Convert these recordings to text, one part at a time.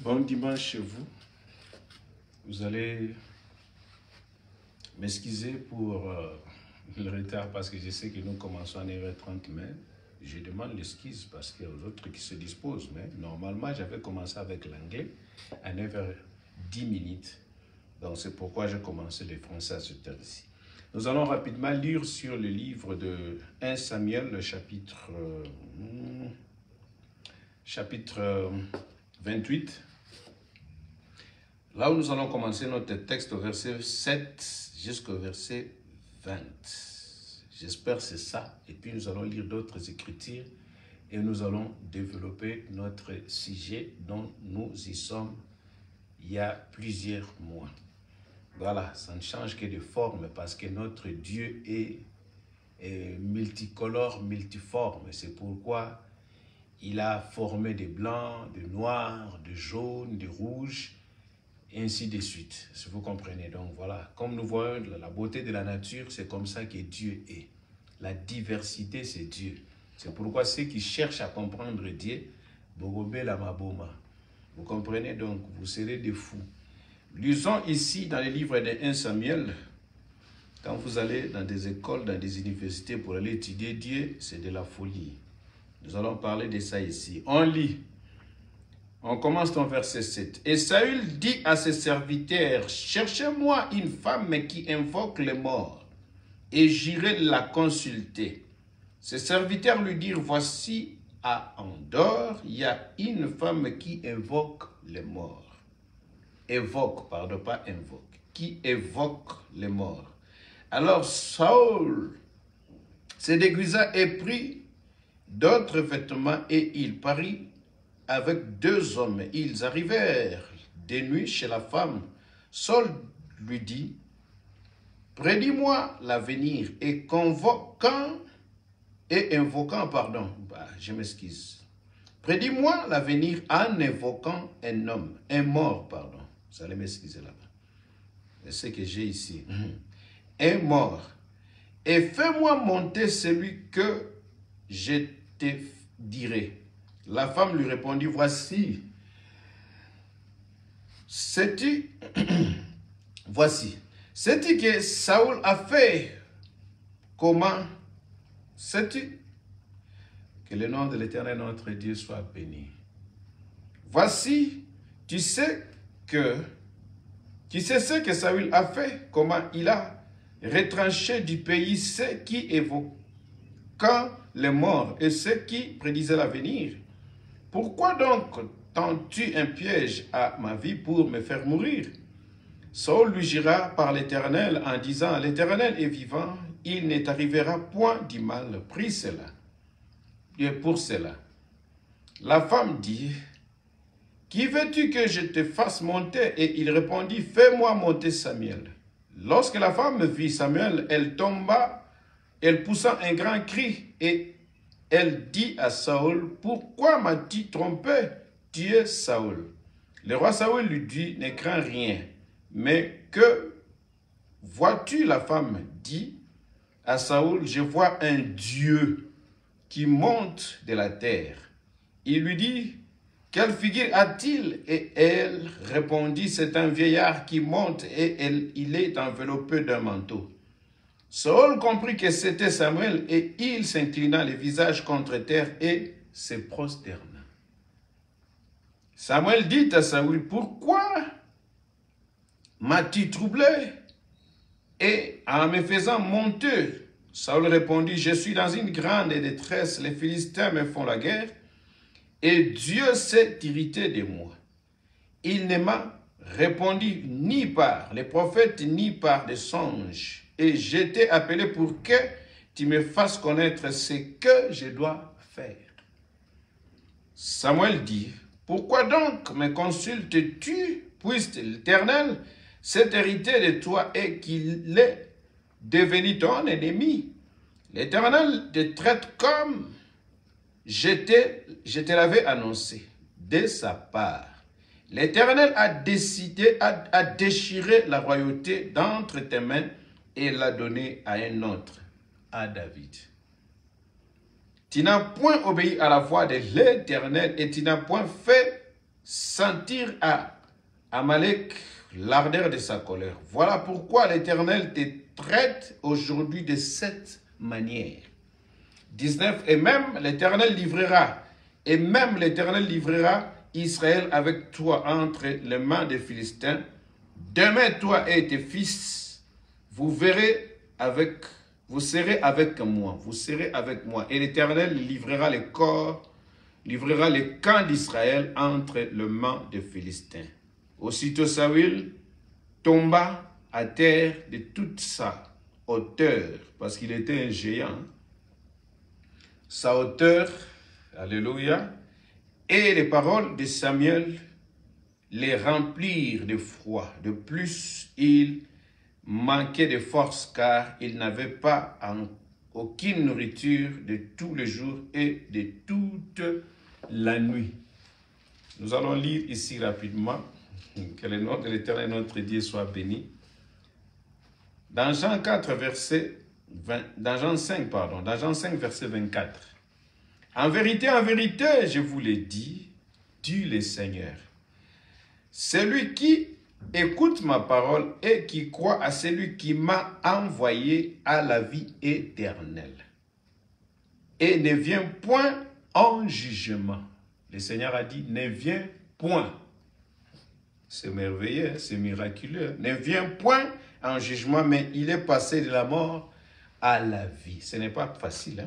Bon dimanche chez vous. Vous allez m'excuser pour le retard parce que je sais que nous commençons à 9h30, mais je demande l'excuse parce qu'il y a d'autres qui se disposent. Mais normalement, j'avais commencé avec l'anglais à 9h10. Donc c'est pourquoi j'ai commencé le français à cette heure-ci. Nous allons rapidement lire sur le livre de 1 Samuel, le chapitre 28. Là où nous allons commencer notre texte au verset 7 jusqu'au verset 20. J'espère que c'est ça. Et puis nous allons lire d'autres écritures et nous allons développer notre sujet dont nous y sommes il y a plusieurs mois. Voilà, ça ne change que de forme parce que notre Dieu est multicolore, multiforme. C'est pourquoi il a formé des blancs, de noirs, de jaunes, de rouges, et ainsi de suite, si vous comprenez. Donc voilà, comme nous voyons la beauté de la nature, c'est comme ça que Dieu est. La diversité, c'est Dieu. C'est pourquoi ceux qui cherchent à comprendre Dieu, Bogobe la Maboma. Vous comprenez donc, vous serez des fous. Lisons ici dans le livre de 1 Samuel, quand vous allez dans des écoles, dans des universités pour aller étudier Dieu, c'est de la folie. Nous allons parler de ça ici. On lit. On commence dans verset 7. Et Saül dit à ses serviteurs, « Cherchez-moi une femme qui invoque les morts, et j'irai la consulter. » Ses serviteurs lui dirent, « Voici à Endor, il y a une femme qui invoque les morts. » Évoque, pardon, pas invoque. Qui évoque les morts. Alors Saül se déguisa et prit d'autres vêtements et il parut avec 2 hommes. Ils arrivèrent de nuit chez la femme. Saül lui dit, « Prédis-moi l'avenir et invoquant, je m'excuse. Prédis-moi l'avenir en invoquant un homme, un mort, pardon. Vous allez m'excuser là-bas. C'est ce que j'ai ici. Un mort. Et fais-moi monter celui que je te dirai. » La femme lui répondit, « Voici. Sais-tu que Saül a fait? Comment? Sais-tu? Que le nom de l'Éternel notre Dieu soit béni. Voici, tu sais ce que Saül a fait, comment il a retranché du pays ceux qui évoquaient les morts et ceux qui prédisaient l'avenir. Pourquoi donc tends-tu un piège à ma vie pour me faire mourir? » Saül lui jura par l'Éternel en disant, « L'Éternel est vivant, il ne t'arrivera point du mal. Prie cela. » Et pour cela, la femme dit, « Qui veux-tu que je te fasse monter? » Et il répondit, « Fais-moi monter Samuel. » Lorsque la femme vit Samuel, elle tomba, elle poussa un grand cri et elle dit à Saül, « Pourquoi m'as-tu trompé? Tu es Saül. » Le roi Saül lui dit, « Ne crains rien. » Mais que vois-tu? La femme dit à Saül, « Je vois un Dieu qui monte de la terre. » Il lui dit, « Quelle figure a-t-il? » Et elle répondit, « C'est un vieillard qui monte et il est enveloppé d'un manteau. » Saül comprit que c'était Samuel et il s'inclina le visage contre terre et se prosterna. Samuel dit à Saül, « Pourquoi m'as-tu troublé? » Et en me faisant monter, Saül répondit, « Je suis dans une grande détresse, les Philistins me font la guerre et Dieu s'est irrité de moi. Il ne m'a répondu ni par les prophètes ni par des songes. Et je t'ai appelé pour que tu me fasses connaître ce que je dois faire. » Samuel dit, « Pourquoi donc me consultes-tu, puisque l'Éternel s'est hérité de toi et qu'il est devenu ton ennemi? L'Éternel te traite comme je te l'avais annoncé de sa part. L'Éternel a décidé à déchirer la royauté d'entre tes mains et l'a donné à un autre, à David. Tu n'as point obéi à la voix de l'Éternel et tu n'as point fait sentir à Amalek l'ardeur de sa colère. Voilà pourquoi l'Éternel te traite aujourd'hui de cette manière. 19. Et même l'Éternel livrera Israël avec toi entre les mains des Philistins. Demain, toi et tes fils, vous serez avec moi. Vous serez avec moi. Et l'Éternel livrera les camps d'Israël entre les mains des Philistins. Aussitôt Saül tomba à terre de toute sa hauteur, parce qu'il était un géant. Sa hauteur, alléluia, et les paroles de Samuel les remplirent de froid. De plus, il manquait de force car il n'avait pas aucune nourriture de tous les jours et de toute la nuit. Nous allons lire ici rapidement. Que le nom de l'Éternel notre Dieu soit béni. Dans Jean 5, verset 24. En vérité, je vous l'ai dit, dit le Seigneur. Celui qui écoute ma parole et qui croit à celui qui m'a envoyé à la vie éternelle et ne vient point en jugement. Le Seigneur a dit, ne vient point. C'est merveilleux, c'est miraculeux. Ne vient point en jugement, mais il est passé de la mort à la vie. Ce n'est pas facile.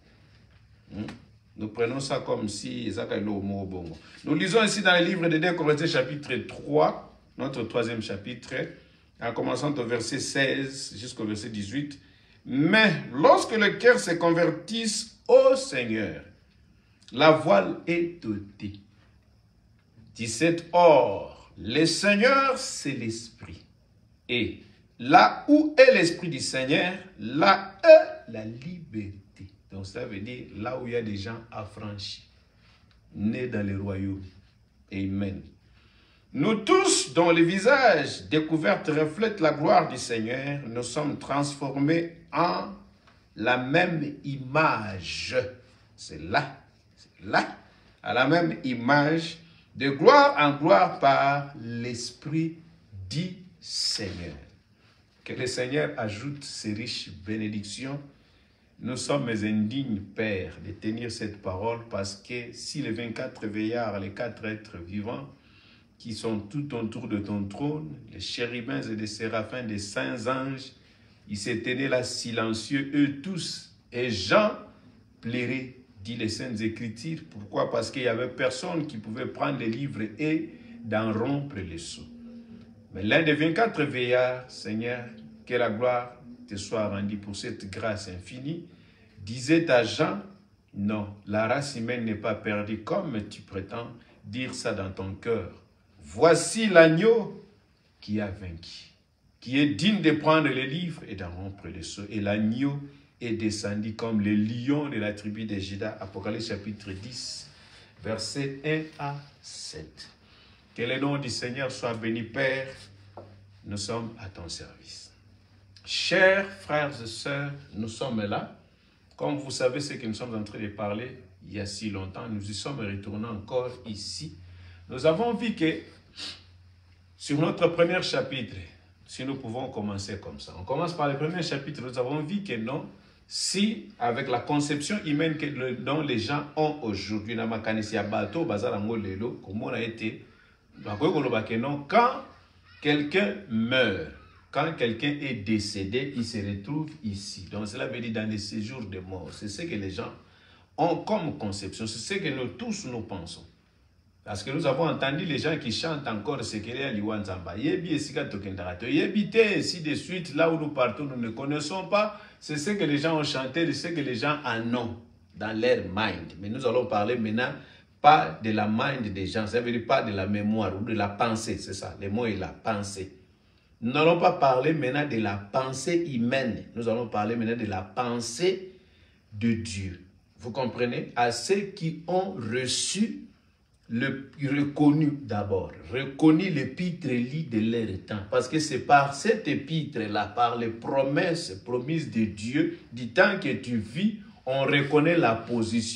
Nous prenons ça comme si... Nous lisons ici dans le livre de 2 Corinthiens chapitre 3, notre troisième chapitre, en commençant au verset 16 jusqu'au verset 18. Mais lorsque le cœur se convertisse au Seigneur, la voile est ôtée. 17. Or, le Seigneur, c'est l'Esprit. Et là où est l'Esprit du Seigneur, là est la liberté. Donc ça veut dire là où il y a des gens affranchis, nés dans le royaume. Amen. Nous tous, dont le visage découvert reflète la gloire du Seigneur, nous sommes transformés en la même image. C'est là, à la même image, de gloire en gloire par l'Esprit du Seigneur. Que le Seigneur ajoute ses riches bénédictions. Nous sommes indignes, Père, de tenir cette parole parce que si les 24 veillards, les 4 êtres vivants qui sont tout autour de ton trône, les chérubins et les séraphins, des saints anges, ils se tenaient là silencieux, eux tous, et Jean plairait, dit les Saintes Écritures. Pourquoi? Parce qu'il n'y avait personne qui pouvait prendre les livres et d'en rompre les sceaux. Mais l'un des 24 veillards, Seigneur, que la gloire te soit rendue pour cette grâce infinie, disait à Jean, non, la race humaine n'est pas perdue comme tu prétends dire ça dans ton cœur. Voici l'agneau qui a vaincu, qui est digne de prendre les livres et d'en rompre les sceaux. Et l'agneau est descendu comme le lion de la tribu de Juda. Apocalypse chapitre 10, versets 1 à 7. Que le nom du Seigneur soit béni, Père. Nous sommes à ton service. Chers frères et sœurs, nous sommes là. Comme vous savez ce que nous sommes en train de parler il y a si longtemps, nous y sommes retournés encore ici. Nous avons vu que sur notre premier chapitre, si nous pouvons commencer comme ça, on commence par le premier chapitre, nous avons vu que non, si avec la conception humaine dont les gens ont aujourd'hui, quand quelqu'un meurt, quand quelqu'un est décédé, il se retrouve ici. Donc cela veut dire dans les séjours de mort. C'est ce que les gens ont comme conception. C'est ce que nous tous nous pensons. Parce que nous avons entendu les gens qui chantent encore ce qu'il y a à Liwanzamba. Ainsi de suite, là où nous partons, nous ne connaissons pas. C'est ce que les gens ont chanté, c'est ce que les gens en ont dans leur mind. Mais nous allons parler maintenant pas de la mind des gens, ça veut dire pas de la mémoire ou de la pensée, c'est ça. Le mot est la pensée. Nous n'allons pas parler maintenant de la pensée humaine. Nous allons parler maintenant de la pensée de Dieu. Vous comprenez? À ceux qui ont reçu reconnu d'abord, reconnu l'épître lit de leur temps. Parce que c'est par cette épître-là, par les promesses promises de Dieu, du temps que tu vis, on reconnaît la position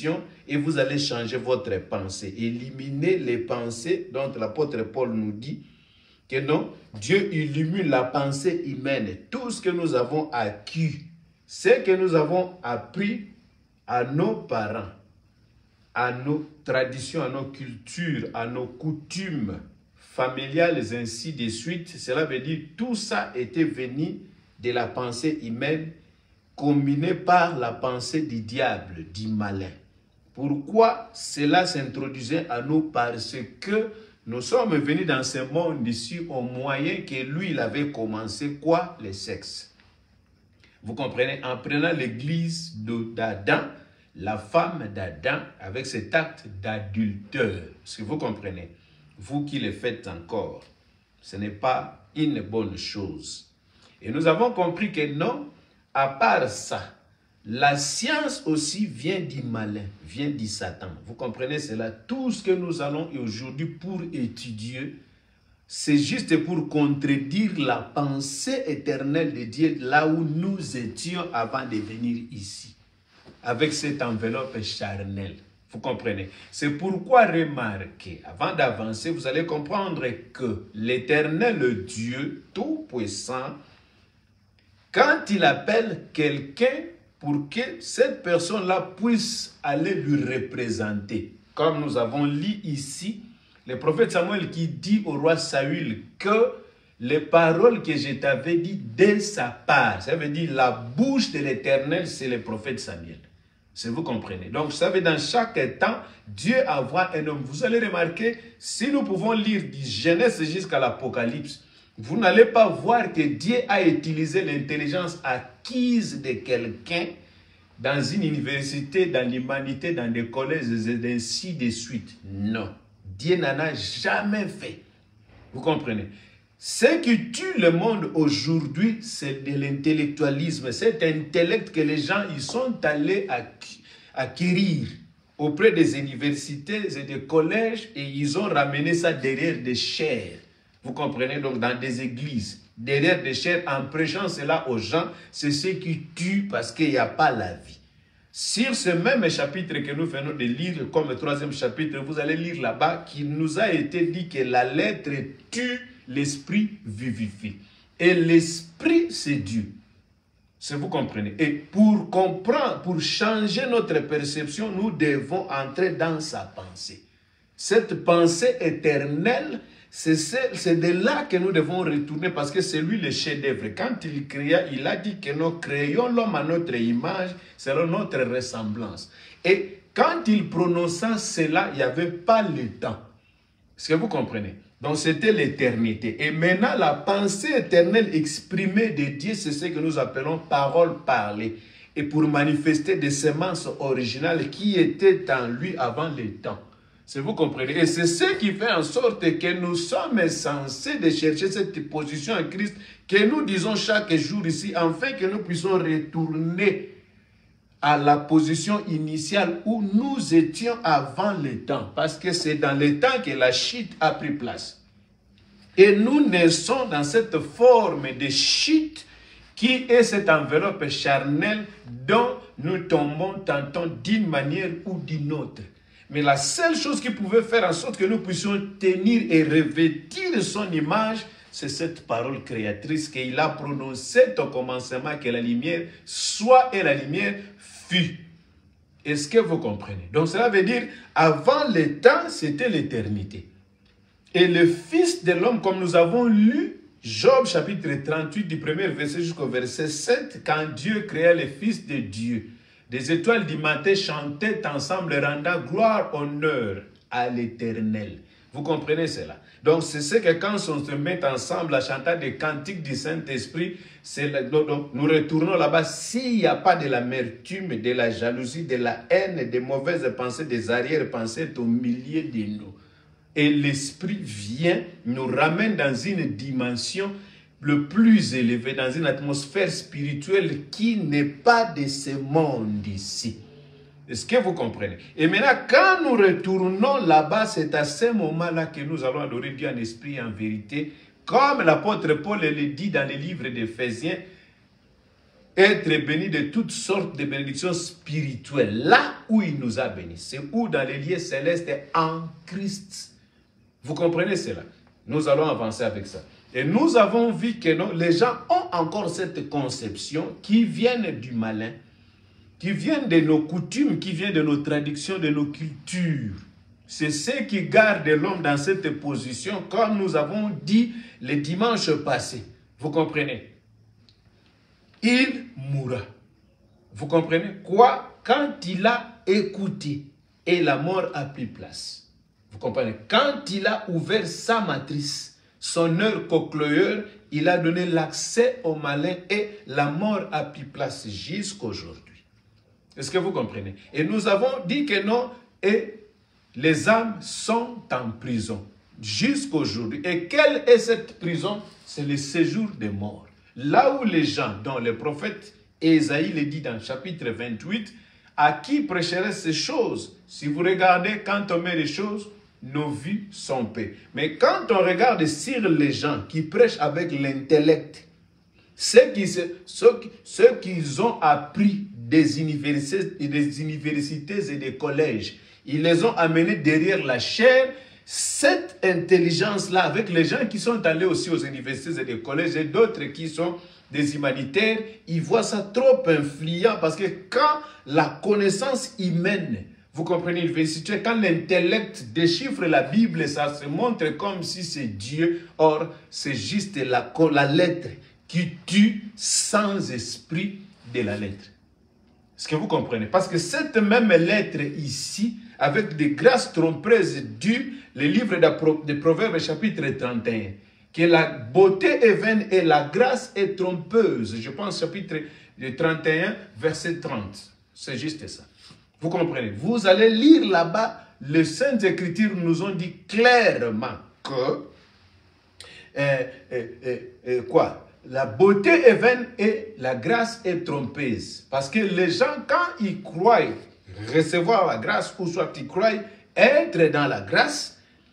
et vous allez changer votre pensée. Éliminer les pensées dont l'apôtre Paul nous dit que non, Dieu illumine la pensée humaine. Tout ce que nous avons acquis, ce que nous avons appris à nos parents, à nos traditions, à nos cultures, à nos coutumes familiales, ainsi de suite. Cela veut dire que tout ça était venu de la pensée humaine, combinée par la pensée du diable, du malin. Pourquoi cela s'introduisait à nous? Parce que nous sommes venus dans ce monde ici au moyen que lui, il avait commencé quoi? Le sexe. Vous comprenez? En prenant l'église d'Adam, la femme d'Adam, avec cet acte d'adultère. Est-ce que vous comprenez? Vous qui le faites encore, ce n'est pas une bonne chose. Et nous avons compris que non, à part ça, la science aussi vient du malin, vient du Satan. Vous comprenez cela? Tout ce que nous allons aujourd'hui pour étudier, c'est juste pour contredire la pensée éternelle de Dieu là où nous étions avant de venir ici, avec cette enveloppe charnelle. Vous comprenez? C'est pourquoi, remarquez, avant d'avancer, vous allez comprendre que l'Éternel Dieu Tout-Puissant, quand il appelle quelqu'un pour que cette personne-là puisse aller lui représenter, comme nous avons lu ici, le prophète Samuel qui dit au roi Saül que les paroles que je t'avais dit de sa part, ça veut dire la bouche de l'Éternel, c'est le prophète Samuel. Si vous comprenez. Donc, vous savez, dans chaque temps, Dieu envoie un homme. Vous allez remarquer, si nous pouvons lire du Genèse jusqu'à l'Apocalypse, vous n'allez pas voir que Dieu a utilisé l'intelligence acquise de quelqu'un dans une université, dans l'humanité, dans des collèges, et ainsi de suite. Non. Dieu n'en a jamais fait. Vous comprenez? Ce qui tue le monde aujourd'hui, c'est de l'intellectualisme. Cet intellect que les gens ils sont allés acquérir auprès des universités et des collèges et ils ont ramené ça derrière des chaires. Vous comprenez? Donc dans des églises, derrière des chaires, en prêchant cela aux gens, c'est ce qui tue parce qu'il n'y a pas la vie. Sur ce même chapitre que nous venons de lire, comme le 3e chapitre, vous allez lire là-bas qu'il nous a été dit que la lettre tue, l'esprit vivifie. Et l'esprit, c'est Dieu. Si vous comprenez. Et pour comprendre, pour changer notre perception, nous devons entrer dans sa pensée. Cette pensée éternelle, c'est de là que nous devons retourner parce que c'est lui le chef-d'œuvre. Quand il créa, il a dit que nous créons l'homme à notre image, selon notre ressemblance. Et quand il prononça cela, il n'y avait pas le temps. Est-ce que vous comprenez? Donc c'était l'éternité. Et maintenant, la pensée éternelle exprimée de Dieu, c'est ce que nous appelons parole parlée. Et pour manifester des semences originales qui étaient en lui avant le temps. Si vous comprenez. Et c'est ce qui fait en sorte que nous sommes censés de chercher cette position en Christ que nous disons chaque jour ici, afin que nous puissions retourner à la position initiale où nous étions avant le temps. Parce que c'est dans le temps que la chute a pris place. Et nous naissons dans cette forme de chute qui est cette enveloppe charnelle dont nous tombons tantôt d'une manière ou d'une autre. Mais la seule chose qui pouvait faire en sorte que nous puissions tenir et revêtir son image, c'est cette parole créatrice qu'il a prononcée au commencement que la lumière soit et la lumière fut. Est-ce que vous comprenez? Donc cela veut dire, avant le temps, c'était l'éternité. Et le Fils de l'homme, comme nous avons lu, Job chapitre 38 du premier verset jusqu'au verset 7, quand Dieu créa le Fils de Dieu, des étoiles du matin chantaient ensemble, rendant gloire, honneur à l'Éternel. Vous comprenez cela? Donc, c'est ce que quand on se met ensemble à chanter des cantiques du Saint-Esprit, nous retournons là-bas. S'il n'y a pas de l'amertume, de la jalousie, de la haine, des mauvaises pensées, des arrière-pensées au milieu de nous. Et l'Esprit vient, nous ramène dans une dimension le plus élevé, dans une atmosphère spirituelle qui n'est pas de ce monde ici. Est-ce que vous comprenez? Et maintenant, quand nous retournons là-bas, c'est à ce moment-là que nous allons adorer Dieu en esprit et en vérité. Comme l'apôtre Paul le dit dans les livres d'Éphésiens, être bénis de toutes sortes de bénédictions spirituelles, là où il nous a bénis. C'est où dans les lieux célestes en Christ. Vous comprenez cela? Nous allons avancer avec ça. Et nous avons vu que non, les gens ont encore cette conception qui viennent du malin, qui viennent de nos coutumes, qui viennent de nos traditions, de nos cultures. C'est ce qui garde l'homme dans cette position, comme nous avons dit le dimanche passé. Vous comprenez? Il mourra. Vous comprenez? Quoi? Quand il a écouté et la mort a pris place. Vous comprenez? Quand il a ouvert sa matrice, son heure cochléaire, il a donné l'accès au malin et la mort a pris place jusqu'aujourd'hui. Est-ce que vous comprenez? Et nous avons dit que non, et les âmes sont en prison jusqu'aujourd'hui. Et quelle est cette prison? C'est le séjour des morts. Là où les gens, dont le prophète Ésaïe le dit dans le chapitre 28, à qui prêcherait ces choses? Si vous regardez, quand on met les choses, nos vies sont paix. Mais quand on regarde sur les gens qui prêchent avec l'intellect, ceux qu'ils ont appris des universités et des collèges, ils les ont amenés derrière la chair. Cette intelligence-là, avec les gens qui sont allés aussi aux universités et des collèges et d'autres qui sont des humanitaires, ils voient ça trop influent parce que quand la connaissance humaine, vous comprenez, l'université, quand l'intellect déchiffre la Bible, ça se montre comme si c'est Dieu. Or, c'est juste la lettre qui tue sans esprit de la lettre. Est-ce que vous comprenez? Parce que cette même lettre ici, avec des grâces trompeuses du le livre de Proverbes chapitre 31, que la beauté est vaine et la grâce est trompeuse. Je pense chapitre 31, verset 30. C'est juste ça. Vous comprenez? Vous allez lire là-bas, les Saintes Écritures nous ont dit clairement que la beauté est vaine et la grâce est trompeuse. Parce que les gens, quand ils croient recevoir la grâce, ou soit ils croient être dans la grâce,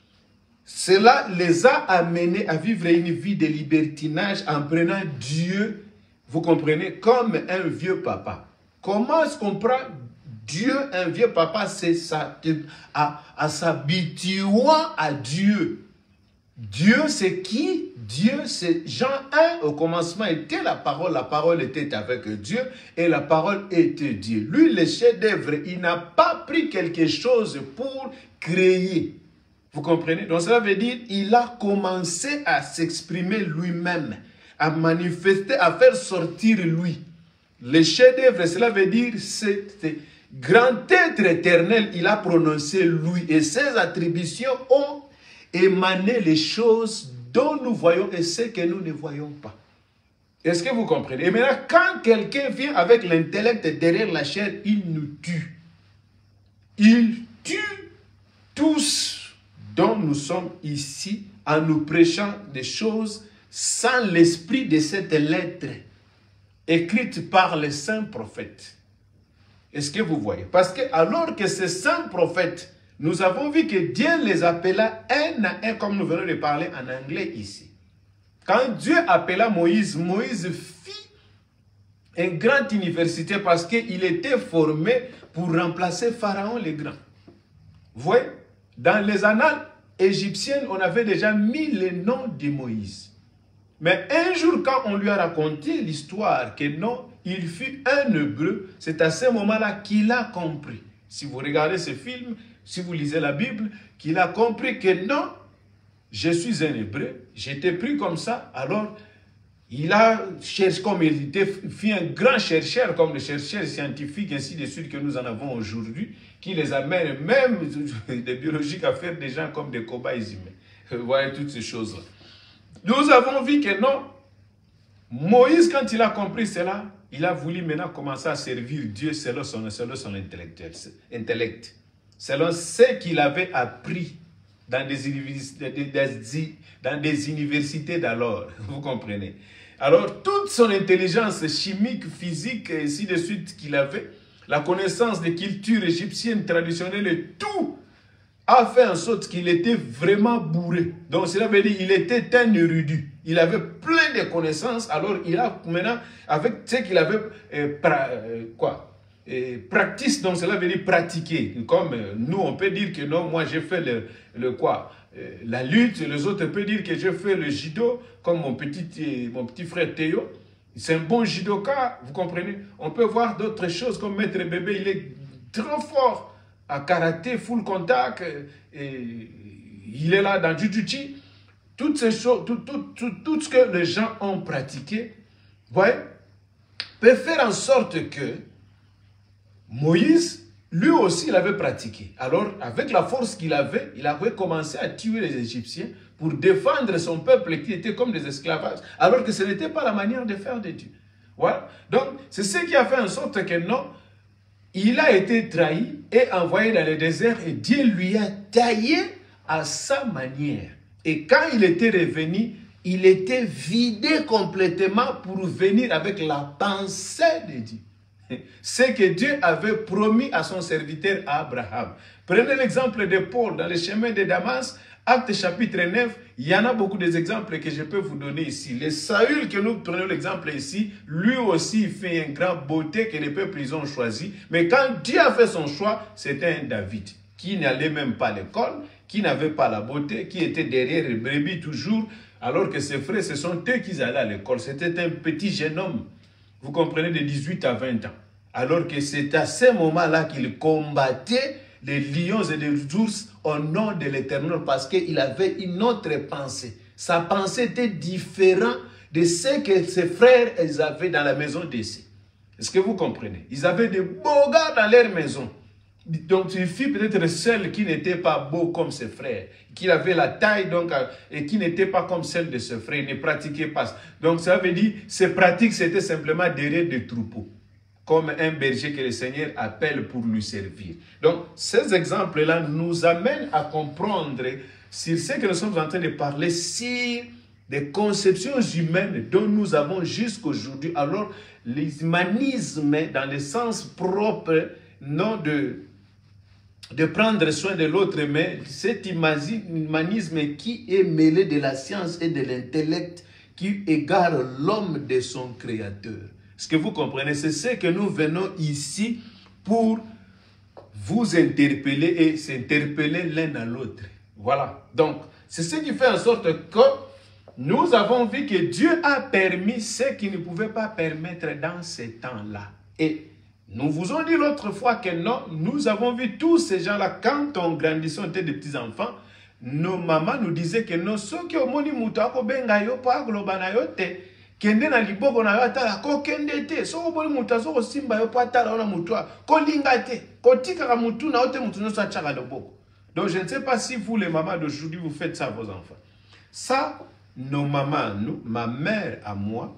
cela les a amenés à vivre une vie de libertinage en prenant Dieu, vous comprenez, comme un vieux papa. Comment est-ce qu'on prend Dieu, un vieux papa? C'est ça, à s'habituant à Dieu. Dieu, c'est qui? Dieu, c'est Jean 1, au commencement était la parole était avec Dieu, et la parole était Dieu. Lui, le chef-d'œuvre, il n'a pas pris quelque chose pour créer. Vous comprenez? Donc cela veut dire qu'il a commencé à s'exprimer lui-même, à manifester, à faire sortir lui. Le chef-d'œuvre, cela veut dire c'est grand être éternel, il a prononcé lui, et ses attributions ont émané les choses dont nous voyons et ce que nous ne voyons pas. Est-ce que vous comprenez? Et maintenant, quand quelqu'un vient avec l'intellect derrière la chair, il nous tue. Il tue tous dont nous sommes ici en nous prêchant des choses sans l'esprit de cette lettre écrite par les saints prophètes. Est-ce que vous voyez? Parce que alors que ces saints prophètes, nous avons vu que Dieu les appela un à un, comme nous venons de parler en anglais ici. Quand Dieu appela Moïse, Moïse fit une grande université parce qu'il était formé pour remplacer Pharaon le Grand. Vous voyez? Dans les annales égyptiennes, on avait déjà mis le nom de Moïse. Mais un jour, quand on lui a raconté l'histoire que non, il fut un Hébreu, c'est à ce moment-là qu'il a compris. Si vous regardez ce film, si vous lisez la Bible, qu'il a compris que non, je suis un Hébreu, j'étais pris comme ça, alors il a cherché, comme il était, fit un grand chercheur, comme les chercheurs scientifiques, ainsi de suite que nous en avons aujourd'hui, qui les amènent même des biologiques à faire des gens comme des cobayes humains. Vous voyez toutes ces choses-là. Nous avons vu que non, Moïse, quand il a compris cela, il a voulu maintenant commencer à servir Dieu selon son intellect, selon ce qu'il avait appris dans des universités d'alors. Vous comprenez? Alors, toute son intelligence chimique, physique, et ainsi de suite qu'il avait, la connaissance des cultures égyptiennes traditionnelles et tout, a fait en sorte qu'il était vraiment bourré. Donc cela veut dire qu'il était un érudit. Il avait plein de connaissances. Alors il a maintenant, avec ce qu'il avait practice, donc cela veut dire pratiquer. Comme nous, on peut dire que non, moi j'ai fait la lutte. Les autres peuvent dire que j'ai fait le judo, comme mon petit frère Théo. C'est un bon judoka, vous comprenez. On peut voir d'autres choses comme Maître Bébé, il est très fort à karaté, full contact, et il est là dans Jujutsu. Toutes ces choses, tout ce que les gens ont pratiqué, voyez, peut faire en sorte que Moïse, lui aussi, il avait pratiqué. Alors, avec la force qu'il avait, il avait commencé à tuer les Égyptiens pour défendre son peuple qui était comme des esclavages, alors que ce n'était pas la manière de faire de Dieu. Voilà. Donc, c'est ce qui a fait en sorte que non, il a été trahi et envoyé dans le désert et Dieu lui a taillé à sa manière. Et quand il était revenu, il était vidé complètement pour venir avec la pensée de Dieu. Ce que Dieu avait promis à son serviteur Abraham. Prenez l'exemple de Paul dans le chemin de Damas, Acte chapitre 9, il y en a beaucoup d'exemples que je peux vous donner ici. Le Saül que nous prenons l'exemple ici, lui aussi il fait une grande beauté que les peuples ils ont choisi. Mais quand Dieu a fait son choix, c'était un David qui n'allait même pas à l'école, qui n'avait pas la beauté, qui était derrière les brebis toujours, alors que ses frères, ce sont eux qui allaient à l'école. C'était un petit jeune homme, vous comprenez, de 18 à 20 ans. Alors que c'est à ce moment-là qu'il combattait les lions et les ours au nom de l'Éternel parce qu'il avait une autre pensée. Sa pensée était différente de ce que ses frères ils avaient dans la maison d'essai. Est-ce que vous comprenez? Ils avaient des beaux gars dans leur maison. Donc il fit peut-être celle qui n'était pas beau comme ses frères, qui avait la taille donc, et qui n'était pas comme celle de ses frères, il ne pratiquait pas. Donc ça veut dire, ses pratiques c'était simplement derrière des troupeaux, comme un berger que le Seigneur appelle pour lui servir. Donc, ces exemples-là nous amènent à comprendre sur ce que nous sommes en train de parler, sur des conceptions humaines dont nous avons jusqu'aujourd'hui. Alors, l'humanisme, dans le sens propre, non de prendre soin de l'autre, mais cet humanisme qui est mêlé de la science et de l'intellect, qui égare l'homme de son Créateur. Est-ce que vous comprenez? C'est ce que nous venons ici pour vous interpeller et s'interpeller l'un à l'autre. Voilà. Donc, c'est ce qui fait en sorte que nous avons vu que Dieu a permis ce qu'il ne pouvait pas permettre dans ces temps-là. Et nous vous avons dit l'autre fois que non, nous avons vu tous ces gens-là, quand on grandissait, on était des petits-enfants, nos mamans nous disaient que non, ceux qui ont moni moutako bengayo pa globana yote, kende na liboko na yata ko kende te so ko boli mutu so ko simba yo patala ona mutu ko linga te ko tika mutu na ote mutu no sa tchaka loboko. Donc je ne sais pas si vous les mamans d'aujourd'hui vous faites ça à vos enfants. Ça nos mamans, nous, ma mère à moi,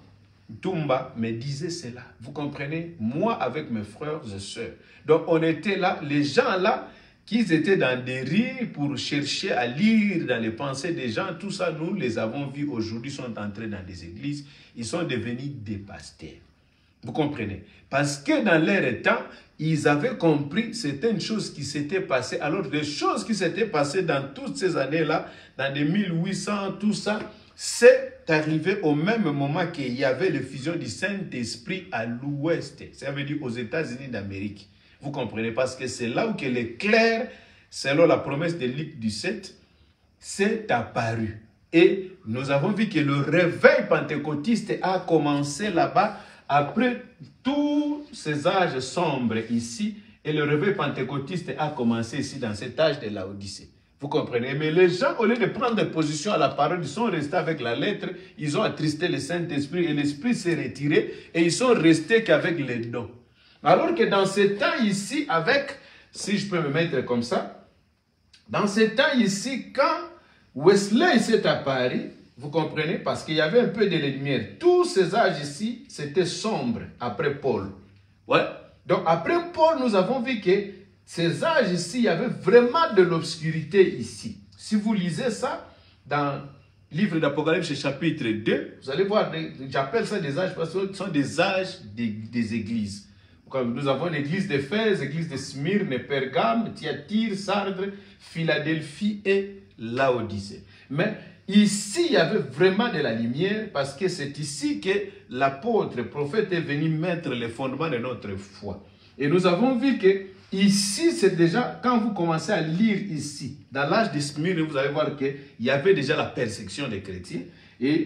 Tumba me disait cela. Vous comprenez? Moi avec mes frères et sœurs. Donc on était là, les gens là qui étaient dans des rires pour chercher à lire dans les pensées des gens, tout ça, nous les avons vus aujourd'hui, sont entrés dans des églises, ils sont devenus des pasteurs. Vous comprenez? Parce que dans leur temps, ils avaient compris certaines choses qui s'étaient passées. Alors, des choses qui s'étaient passées dans toutes ces années-là, dans les 1800, tout ça, c'est arrivé au même moment qu'il y avait la fusion du Saint-Esprit à l'ouest. Ça veut dire aux États-Unis d'Amérique. Vous comprenez? Parce que c'est là où que l'éclair, selon la promesse de Luc 17, s'est apparu. Et nous avons vu que le réveil pentecôtiste a commencé là-bas après tous ces âges sombres ici. Et le réveil pentecôtiste a commencé ici dans cet âge de la Odyssée. Vous comprenez? Mais les gens, au lieu de prendre position à la parole, ils sont restés avec la lettre, ils ont attristé le Saint-Esprit et l'Esprit s'est retiré et ils sont restés qu'avec les dons. Alors que dans ce temps ici, avec, si je peux me mettre comme ça, dans ce temps ici, quand Wesley s'est apparu, vous comprenez, parce qu'il y avait un peu de lumière, tous ces âges ici, c'était sombre après Paul. Ouais. Donc après Paul, nous avons vu que ces âges ici, il y avait vraiment de l'obscurité ici. Si vous lisez ça dans le livre d'Apocalypse chapitre 2, vous allez voir, j'appelle ça des âges parce que ce sont des âges des églises. Comme nous avons l'église d'Éphèse, l'église de Smyrne, Pergame, Thyatire, Sardes, Philadelphie et Laodicée. Mais ici, il y avait vraiment de la lumière parce que c'est ici que l'apôtre, le prophète est venu mettre les fondements de notre foi. Et nous avons vu que ici, c'est déjà, quand vous commencez à lire ici, dans l'âge de Smyrne, vous allez voir qu'il y avait déjà la persécution des chrétiens. Et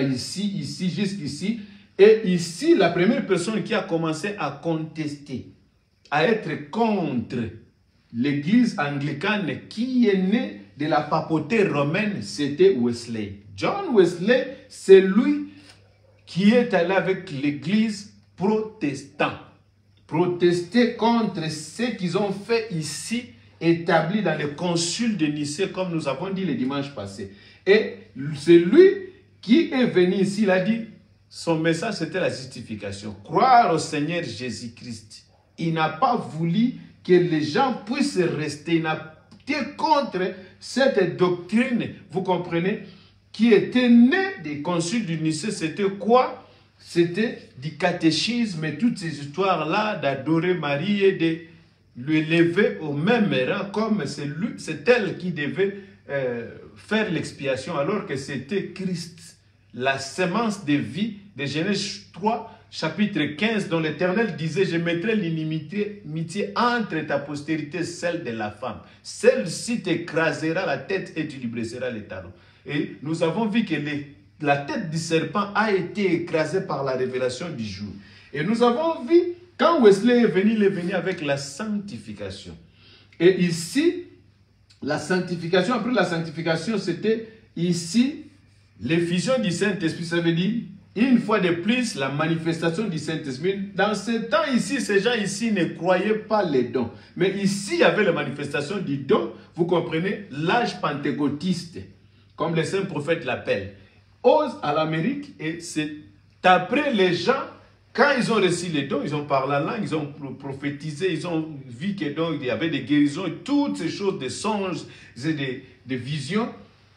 ici, jusqu'ici. Et ici, la première personne qui a commencé à contester, à être contre l'église anglicane qui est née de la papauté romaine, c'était Wesley. John Wesley, c'est lui qui est allé avec l'église protestante. Protester contre ce qu'ils ont fait ici, établi dans le concile de Nicée, comme nous avons dit le dimanche passé. Et c'est lui qui est venu ici, il a dit, son message c'était la justification. Croire au Seigneur Jésus-Christ. Il n'a pas voulu que les gens puissent rester. Il n'a été contre cette doctrine, vous comprenez, qui était née des conciles du Nicée. C'était quoi? C'était du catéchisme et toutes ces histoires-là d'adorer Marie et de l'élever au même rang comme c'est elle qui devait faire l'expiation alors que c'était Christ. La semence de vie de Genèse 3, chapitre 15, dont l'Éternel disait « Je mettrai l'inimitié entre ta postérité, celle de la femme. Celle-ci t'écrasera la tête et tu lui briseras les talons. » Et nous avons vu que la tête du serpent a été écrasée par la révélation du jour. Et nous avons vu, quand Wesley est venu, il est venu avec la sanctification. Et ici, la sanctification, après la sanctification, c'était ici, l'effusion du Saint-Esprit, ça veut dire, une fois de plus, la manifestation du Saint-Esprit. Dans ce temps ici, ces gens ici ne croyaient pas les dons. Mais ici, il y avait la manifestation du don, vous comprenez, l'âge pentecôtiste, comme les saints prophètes l'appellent. Ose à l'Amérique, et c'est après les gens, quand ils ont reçu les dons, ils ont parlé la langue, ils ont prophétisé, ils ont vu qu'il y avait des guérisons, et toutes ces choses, des songes, des visions.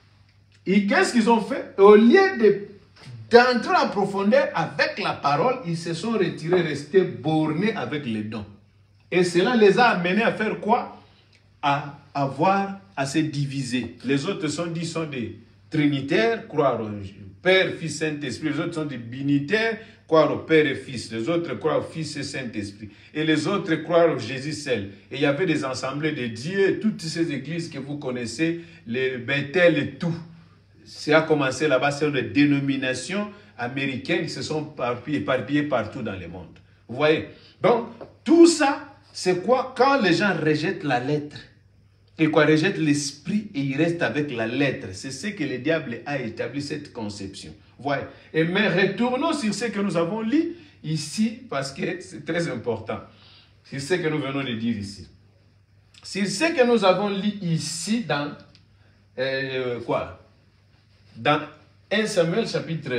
Et qu'est-ce qu'ils ont fait? Au lieu d'entrer en profondeur avec la parole, ils se sont retirés, restés bornés avec les dons. Et cela les a amenés à faire quoi? À se diviser. Les autres sont des trinitaires, croire au Père, Fils, Saint-Esprit. Les autres sont des binitaires, croire au Père et Fils. Les autres croient au Fils et Saint-Esprit. Et les autres croient au Jésus seul. Et il y avait des assemblées de Dieu, toutes ces églises que vous connaissez, les Bethel et tout. Ça a commencé là-bas, c'est des dénominations américaines qui se sont éparpillées partout dans le monde. Vous voyez? Donc, tout ça, c'est quoi? Quand les gens rejettent la lettre, et quoi, rejettent l'esprit et ils restent avec la lettre. C'est ce que le diable a établi, cette conception. Vous voyez? Et mais retournons sur ce que nous avons lu ici, parce que c'est très important. Sur ce que nous venons de dire ici. Sur ce que nous avons lu ici dans dans 1 Samuel chapitre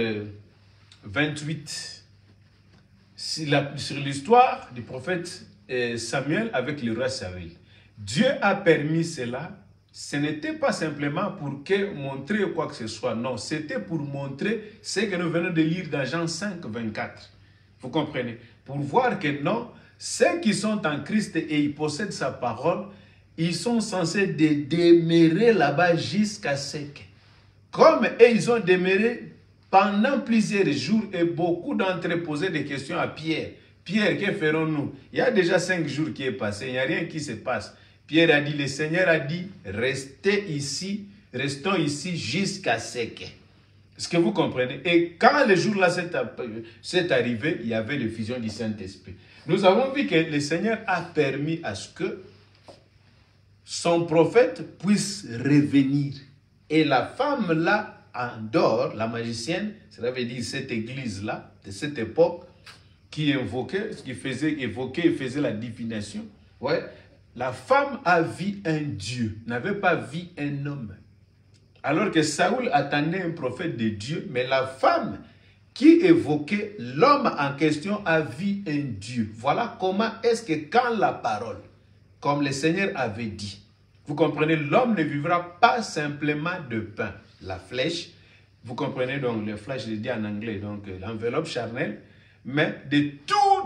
28, sur l'histoire du prophète Samuel avec le roi Saül. Dieu a permis cela. Ce n'était pas simplement pour montrer quoi que ce soit. Non, c'était pour montrer ce que nous venons de lire dans Jean 5, 24. Vous comprenez? Pour voir que non, ceux qui sont en Christ et ils possèdent sa parole, ils sont censés demeurer là-bas jusqu'à ce que, comme ils ont demeuré pendant plusieurs jours et beaucoup d'entre eux posaient des questions à Pierre. Pierre, que ferons-nous? Il y a déjà 5 jours qui est passé, il n'y a rien qui se passe. Pierre a dit, le Seigneur a dit, restons ici jusqu'à ce que. Est-ce que vous comprenez? Et quand le jour-là s'est arrivé, il y avait l'effusion du Saint-Esprit. Nous avons vu que le Seigneur a permis à ce que son prophète puisse revenir. Et la femme là, en dehors, la magicienne, cela veut dire cette église-là, de cette époque, qui invoquait, qui faisait évoquer et faisait la divination. Ouais. La femme a vu un Dieu, n'avait pas vu un homme. Alors que Saül attendait un prophète de Dieu, mais la femme qui évoquait l'homme en question a vu un Dieu. Voilà comment est-ce que quand la parole, comme le Seigneur avait dit, vous comprenez, l'homme ne vivra pas simplement de pain. La flèche, vous comprenez donc, le flèche, je dis en anglais, donc l'enveloppe charnelle, mais de toute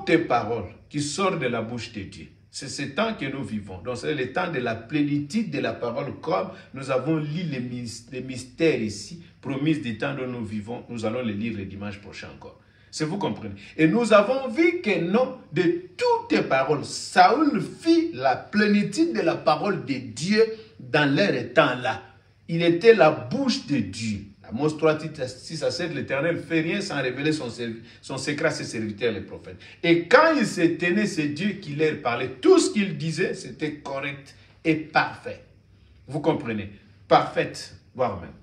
toute parole qui sort de la bouche de Dieu. C'est ce temps que nous vivons. Donc c'est le temps de la plénitude de la parole, comme nous avons lu les mystères ici, promises du temps dont nous vivons. Nous allons les lire le dimanche prochain encore. Si vous comprenez. Et nous avons vu que non, de toutes paroles, Saül fit la plénitude de la parole de Dieu dans leur temps-là. Il était la bouche de Dieu. Amos 3, 6 à 7, l'Éternel ne fait rien sans révéler son secret à ses serviteurs, les prophètes. Et quand il se tenait, c'est Dieu qui leur parlait. Tout ce qu'il disait, c'était correct et parfait. Vous comprenez? Parfaite, voire même.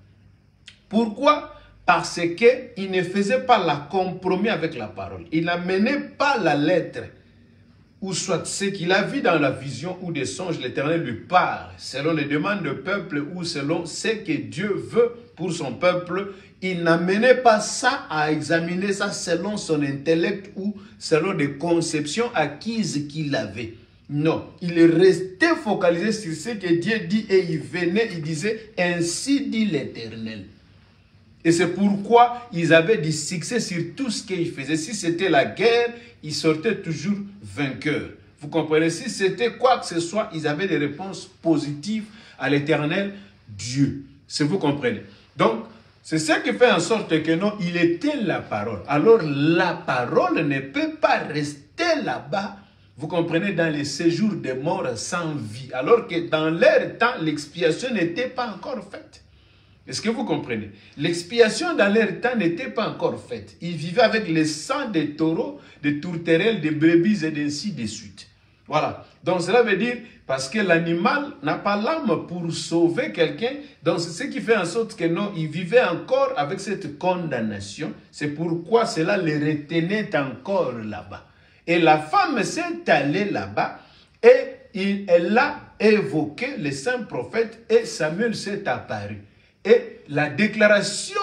Pourquoi? Parce qu'il ne faisait pas la compromis avec la parole. Il n'amenait pas la lettre, ou soit ce qu'il a vu dans la vision ou des songes, l'Éternel lui parle, selon les demandes du peuple ou selon ce que Dieu veut pour son peuple. Il n'amenait pas ça à examiner ça selon son intellect ou selon des conceptions acquises qu'il avait. Non, il restait focalisé sur ce que Dieu dit et il venait, il disait, ainsi dit l'Éternel. Et c'est pourquoi ils avaient du succès sur tout ce qu'ils faisaient. Si c'était la guerre, ils sortaient toujours vainqueurs. Vous comprenez? Si c'était quoi que ce soit, ils avaient des réponses positives à l'Éternel Dieu. Si vous comprenez. Donc, c'est ça qui fait en sorte que non, il était la parole. Alors, la parole ne peut pas rester là-bas, vous comprenez, dans les séjours des morts sans vie. Alors que dans leur temps, l'expiation n'était pas encore faite. Est-ce que vous comprenez? L'expiation dans leur temps n'était pas encore faite. Ils vivaient avec le sang des taureaux, des tourterelles, des brebis et ainsi de suite. Voilà. Donc cela veut dire, parce que l'animal n'a pas l'âme pour sauver quelqu'un, donc c'est ce qui fait en sorte que non, ils vivaient encore avec cette condamnation. C'est pourquoi cela les retenait encore là-bas. Et la femme s'est allée là-bas et elle a évoqué les saints prophètes et Samuel s'est apparu. Et la déclaration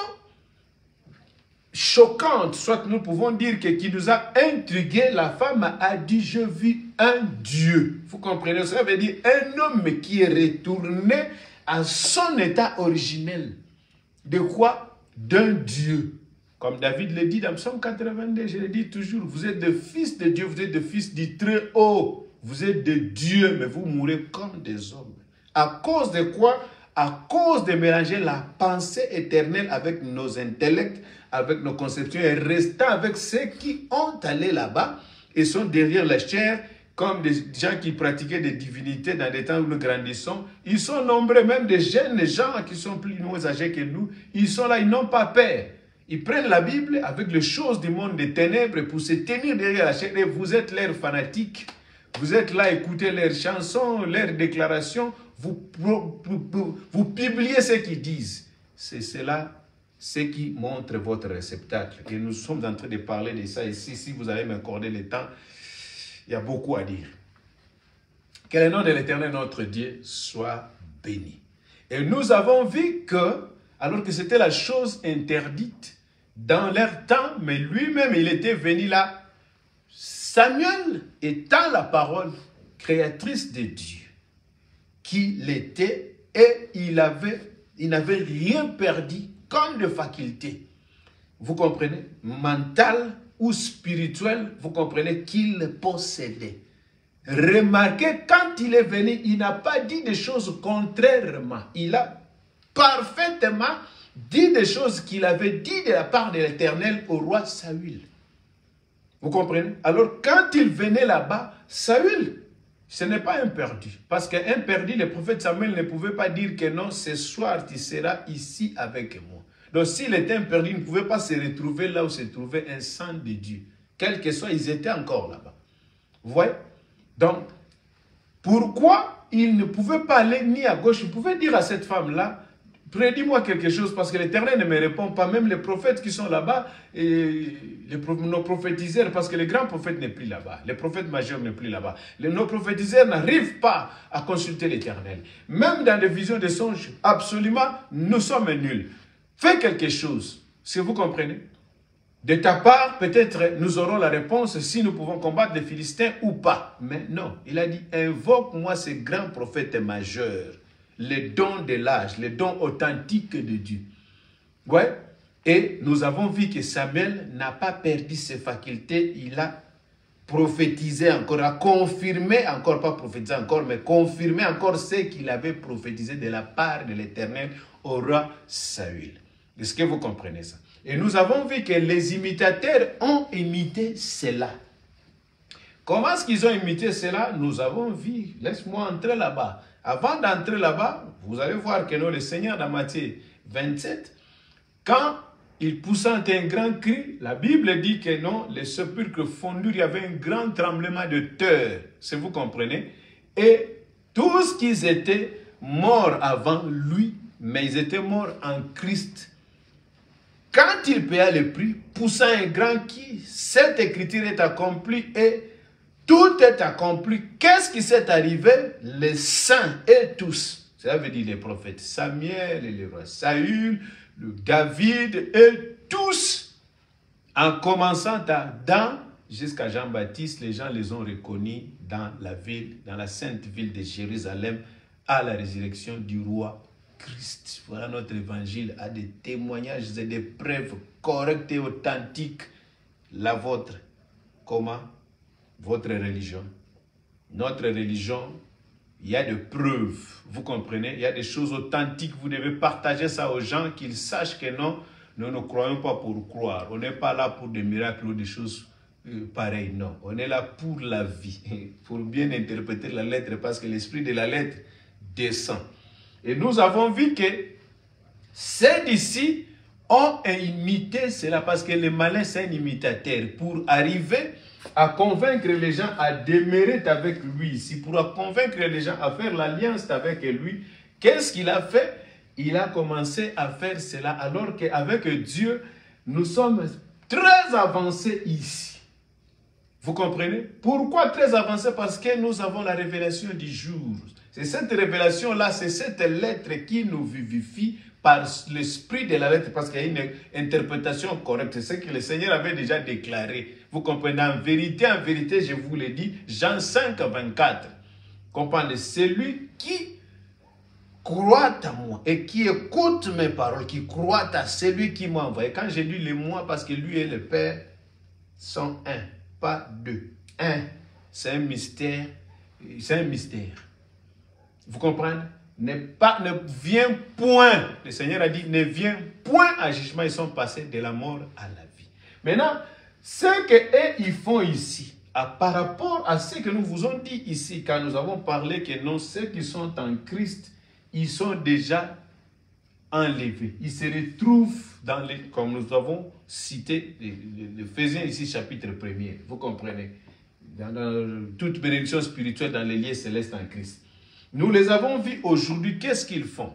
choquante, soit nous pouvons dire que qui nous a intrigué, la femme a dit, je vis un Dieu. Vous comprenez? Ça veut dire un homme qui est retourné à son état originel. De quoi? D'un Dieu. Comme David le dit dans Psaume 82, je le dis toujours, vous êtes des fils de Dieu, vous êtes des fils du Très-Haut. Vous êtes de Dieu, mais vous mourrez comme des hommes. À cause de quoi? À cause de mélanger la pensée éternelle avec nos intellects, avec nos conceptions, et restant avec ceux qui ont allé là-bas et sont derrière la chair, comme des gens qui pratiquaient des divinités dans des temps où nous grandissons. Ils sont nombreux, même des jeunes gens qui sont plus âgés que nous. Ils sont là, ils n'ont pas peur. Ils prennent la Bible avec les choses du monde des ténèbres pour se tenir derrière la chair. Et vous êtes leurs fanatiques. Vous êtes là, écoutez leurs chansons, leurs déclarations. Vous publiez ce qu'ils disent. C'est cela, ce qui montre votre réceptacle. Et nous sommes en train de parler de ça ici. Si vous allez m'accorder le temps, il y a beaucoup à dire. Que le nom de l'Éternel, notre Dieu, soit béni. Et nous avons vu que, alors que c'était la chose interdite dans leur temps, mais lui-même, il était venu là. Samuel étant la parole créatrice de Dieu, qu'il était, et il n'avait rien perdu comme de faculté. Vous comprenez? Mental ou spirituel, vous comprenez qu'il possédait. Remarquez, quand il est venu, il n'a pas dit des choses contrairement. Il a parfaitement dit des choses qu'il avait dit de la part de l'Éternel au roi Saül. Vous comprenez? Alors, quand il venait là-bas, Saül, ce n'est pas un perdu. Parce qu'un perdu, le prophète Samuel ne pouvait pas dire que non, ce soir, tu seras ici avec moi. Donc, s'il était un perdu, il ne pouvait pas se retrouver là où se trouvait un sang de Dieu. Quel que soit, ils étaient encore là-bas. Vous voyez? Donc, pourquoi il ne pouvait pas aller ni à gauche? Il pouvait dire à cette femme-là, prédis-moi quelque chose, parce que l'Éternel ne me répond pas. Même les prophètes qui sont là-bas, nos prophétiseurs, parce que le grand prophète n'est plus là-bas. Le prophète majeur n'est plus là-bas. Nos prophétiseurs n'arrivent pas à consulter l'Éternel. Même dans des visions de songes, absolument, nous sommes nuls. Fais quelque chose, si vous comprenez. De ta part, peut-être nous aurons la réponse si nous pouvons combattre les Philistins ou pas. Mais non, il a dit, invoque-moi ce grand prophète majeur, les dons de l'âge, les dons authentiques de Dieu. Ouais. Et nous avons vu que Samuel n'a pas perdu ses facultés, il a prophétisé encore, a confirmé encore, pas prophétisé encore, mais confirmé encore ce qu'il avait prophétisé de la part de l'Éternel au roi Saül. Est-ce que vous comprenez ça? Et nous avons vu que les imitateurs ont imité cela. Comment est-ce qu'ils ont imité cela? Nous avons vu. Laisse-moi entrer là-bas. Avant d'entrer là-bas, vous allez voir que le Seigneur dans Matthieu 27, quand il poussant un grand cri, la Bible dit que non, les sépulcres fondus, il y avait un grand tremblement de terre. Si vous comprenez. Et tous qu'ils étaient morts avant lui, mais ils étaient morts en Christ. Quand il paya le prix, poussant un grand cri, cette écriture est accomplie et tout est accompli. Qu'est-ce qui s'est arrivé? Les saints et tous, ça veut dire les prophètes Samuel et les rois Saül, le David et tous, en commençant à Dan jusqu'à Jean-Baptiste, les gens les ont reconnus dans la ville, dans la sainte ville de Jérusalem, à la résurrection du roi Christ. Voilà, notre évangile a des témoignages et des preuves correctes et authentiques. La vôtre, comment? Votre religion. Notre religion, il y a des preuves, vous comprenez? Il y a des choses authentiques, vous devez partager ça aux gens, qu'ils sachent que non, nous ne croyons pas pour croire. On n'est pas là pour des miracles ou des choses pareilles, non. On est là pour la vie, pour bien interpréter la lettre, parce que l'esprit de la lettre descend. Et nous avons vu que ceux d'ici ont imité cela, parce que le malin, c'est un imitateur. Pour arriver à convaincre les gens à demeurer avec lui ici, pour convaincre les gens à faire l'alliance avec lui, qu'est-ce qu'il a fait? Il a commencé à faire cela, alors qu'avec Dieu, nous sommes très avancés ici. Vous comprenez? Pourquoi très avancés? Parce que nous avons la révélation du jour. C'est cette révélation-là, c'est cette lettre qui nous vivifie par l'esprit de la lettre, parce qu'il y a une interprétation correcte. C'est ce que le Seigneur avait déjà déclaré. Vous comprenez? En vérité, je vous l'ai dit, Jean 5, 24. Comprenez? Celui qui croit à moi et qui écoute mes paroles, qui croit à celui qui m'a envoyé. Quand j'ai lu le moi, parce que lui et le Père sont un, pas deux. Un, c'est un mystère. C'est un mystère. Vous comprenez? Ne vient point, le Seigneur a dit, ne vient point à jugement, ils sont passés de la mort à la vie. Maintenant, ce qu'ils font ici, par rapport à ce que nous vous avons dit ici, quand nous avons parlé que non, ceux qui sont en Christ, ils sont déjà enlevés. Ils se retrouvent dans les, comme nous avons cité, l'Éphésiens ici, chapitre 1er, vous comprenez, dans toute bénédiction spirituelle dans les lieux célestes en Christ. Nous les avons vus aujourd'hui, qu'est-ce qu'ils font?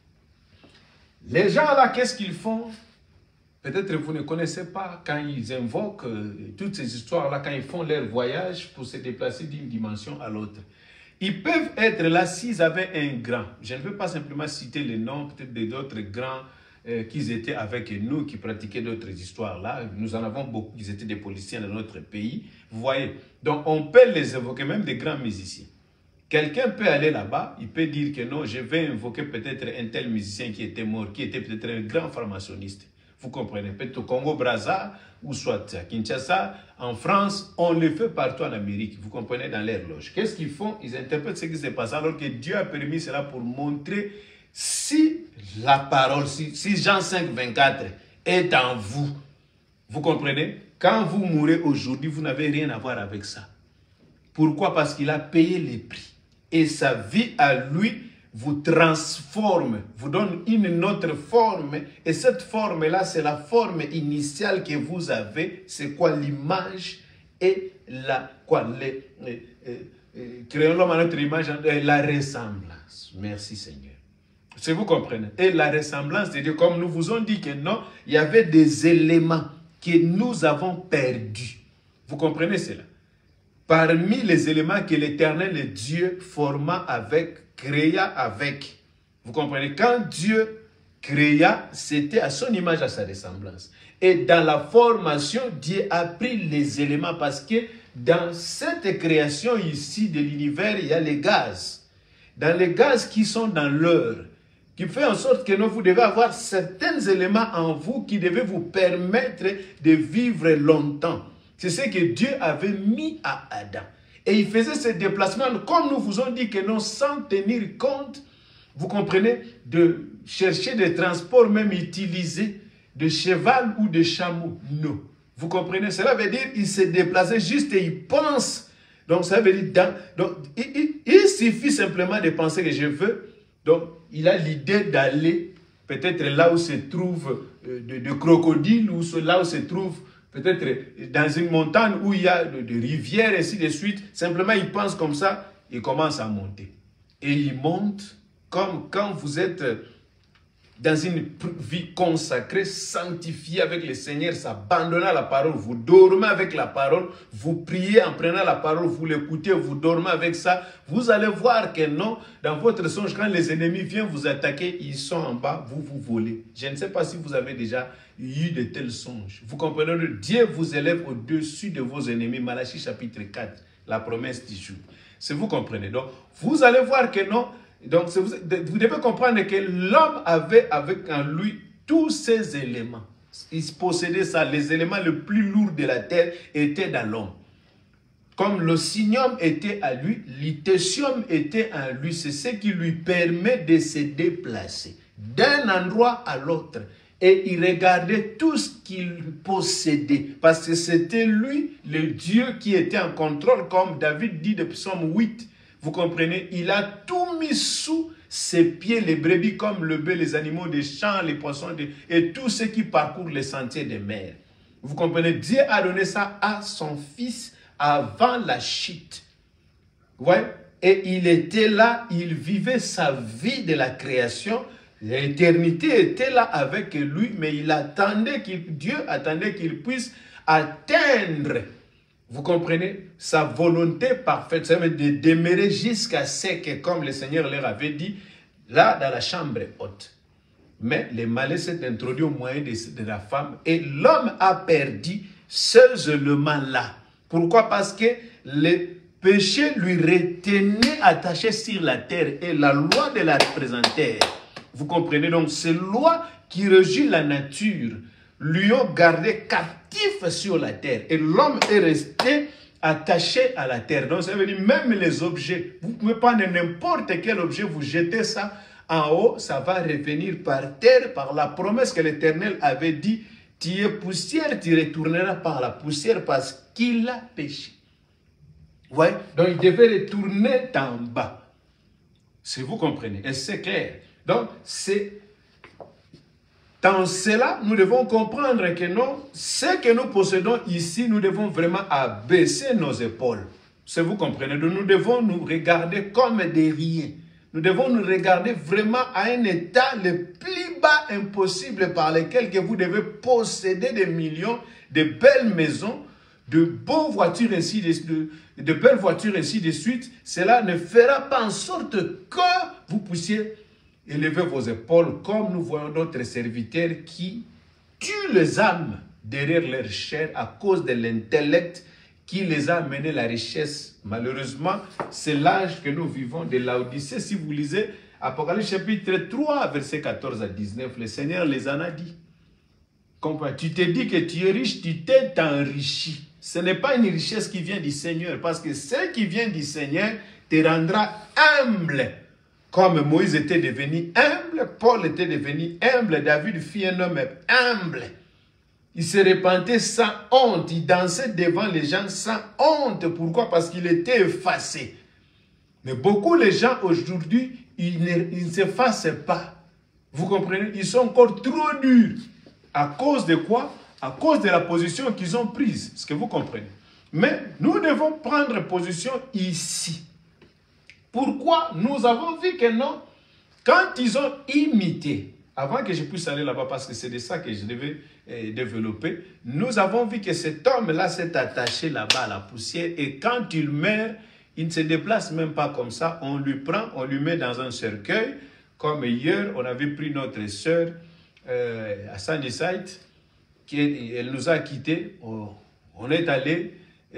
Les gens là, qu'est-ce qu'ils font? Peut-être vous ne connaissez pas quand ils invoquent toutes ces histoires-là, quand ils font leur voyage pour se déplacer d'une dimension à l'autre. Ils peuvent être là s'ils avaient un grand. Je ne veux pas simplement citer les noms peut-être d'autres grands qui étaient avec nous, qui pratiquaient d'autres histoires-là. Nous en avons beaucoup, ils étaient des politiciens dans notre pays. Vous voyez, donc on peut les évoquer, même des grands musiciens. Quelqu'un peut aller là-bas, il peut dire que non, je vais invoquer peut-être un tel musicien qui était mort, qui était peut-être un grand pharmaconniste. Vous comprenez? Peut-être au Congo-Brazza, ou soit à Kinshasa, en France, on le fait partout en Amérique. Vous comprenez? Dans leur loge. Qu'est-ce qu'ils font? Ils interprètent ce qui s'est passé, alors que Dieu a permis cela pour montrer si la parole, si Jean 5, 24 est en vous. Vous comprenez? Quand vous mourrez aujourd'hui, vous n'avez rien à voir avec ça. Pourquoi? Parce qu'il a payé les prix. Et sa vie à lui vous transforme, vous donne une autre forme. Et cette forme-là, c'est la forme initiale que vous avez. C'est quoi? L'image et créons l'homme à notre image, la ressemblance. Merci Seigneur. Si vous comprenez. Et la ressemblance de Dieu, comme nous vous avons dit que non, il y avait des éléments que nous avons perdus. Vous comprenez cela? Parmi les éléments que l'Éternel Dieu forma avec, créa avec. Vous comprenez? Quand Dieu créa, c'était à son image, à sa ressemblance. Et dans la formation, Dieu a pris les éléments parce que dans cette création ici de l'univers, il y a les gaz. Dans les gaz qui sont dans l'heure, qui fait en sorte que vous devez avoir certains éléments en vous qui devaient vous permettre de vivre longtemps. C'est ce que Dieu avait mis à Adam. Et il faisait ce déplacement, comme nous vous avons dit que non, sans tenir compte, vous comprenez, de chercher des transports même utilisés de cheval ou de chameau. Non. Vous comprenez? Cela veut dire qu'il se déplaçait juste et il pense. Donc ça veut dire, il suffit simplement de penser que je veux. Donc il a l'idée d'aller peut-être là où se trouve de crocodiles, ou là où se trouve peut-être dans une montagne où il y a de rivières, et ainsi de suite. Simplement il pense comme ça, il commence à monter. Et il monte comme quand vous êtes dans une vie consacrée, sanctifiée avec le Seigneur, s'abandonnant à la parole, vous dormez avec la parole, vous priez en prenant la parole, vous l'écoutez, vous dormez avec ça, vous allez voir que non, dans votre songe, quand les ennemis viennent vous attaquer, ils sont en bas, vous volez. Je ne sais pas si vous avez déjà eu de tels songes. Vous comprenez, Dieu vous élève au-dessus de vos ennemis. Malachie chapitre 4, la promesse du jour. Si vous comprenez, donc vous allez voir que non. Donc, vous devez comprendre que l'homme avait avec en lui tous ces éléments. Il possédait ça. Les éléments les plus lourds de la terre étaient dans l'homme. Comme l'ossinium était à lui, l'ithésium était en lui. C'est ce qui lui permet de se déplacer d'un endroit à l'autre. Et il regardait tout ce qu'il possédait. Parce que c'était lui, le Dieu, qui était en contrôle, comme David dit de Psaume 8. Vous comprenez? Il a tout mis sous ses pieds, les brebis comme le bœuf, les animaux des champs, les poissons et tous ceux qui parcourent les sentiers des mers. Vous comprenez? Dieu a donné ça à son fils avant la chute. Vous voyez? Et il était là, il vivait sa vie de la création. L'éternité était là avec lui, mais il attendait Dieu attendait qu'il puisse atteindre, vous comprenez, sa volonté parfaite, ça veut dire de demeurer jusqu'à ce que, comme le Seigneur leur avait dit, là dans la chambre haute. Mais le malin s'est introduit au moyen de la femme et l'homme a perdu ce élément-là. Pourquoi? Parce que le péché lui retenait attaché sur la terre et la loi de la représentait. Vous comprenez? Donc, ces lois qui régissent la nature lui ont gardé captif sur la terre. Et l'homme est resté attaché à la terre. Donc, ça veut dire même les objets. Vous ne pouvez pas n'importe quel objet, vous jetez ça en haut, ça va revenir par terre, par la promesse que l'Éternel avait dit. Tu es poussière, tu retourneras par la poussière parce qu'il a péché. Vous voyez? Donc, il devait retourner en bas. Si vous comprenez. Et c'est clair. Donc, c'est dans cela, nous devons comprendre que non, ce que nous possédons ici, nous devons vraiment abaisser nos épaules. Si vous comprenez, nous devons nous regarder comme des riens. Nous devons nous regarder vraiment à un état le plus bas impossible par lequel que vous devez posséder des millions, de belles maisons, de bonnes voitures, ainsi de belles voitures, ainsi de suite. Cela ne fera pas en sorte que vous puissiez élever vos épaules comme nous voyons d'autres serviteurs qui tuent les âmes derrière leur chair à cause de l'intellect qui les a amenés à la richesse. Malheureusement, c'est l'âge que nous vivons de Laodicée. Si vous lisez Apocalypse chapitre 3, versets 14 à 19, le Seigneur les en a dit. Tu te dis que tu es riche, tu t'es enrichi. Ce n'est pas une richesse qui vient du Seigneur, parce que ce qui vient du Seigneur te rendra humble. Comme Moïse était devenu humble, Paul était devenu humble, David fut un homme humble. Il se repentait sans honte, il dansait devant les gens sans honte. Pourquoi? Parce qu'il était effacé. Mais beaucoup de gens aujourd'hui, ils ne s'effacent pas. Vous comprenez? Ils sont encore trop durs. À cause de quoi? À cause de la position qu'ils ont prise. Est-ce que vous comprenez? Mais nous devons prendre position ici. Pourquoi? Nous avons vu que non, quand ils ont imité, avant que je puisse aller là-bas, parce que c'est de ça que je devais développer, nous avons vu que cet homme-là s'est attaché là-bas à la poussière et quand il meurt, il ne se déplace même pas comme ça. On lui prend, on lui met dans un cercueil, comme hier, on avait pris notre sœur à Sunnyside, elle nous a quittés, on est allé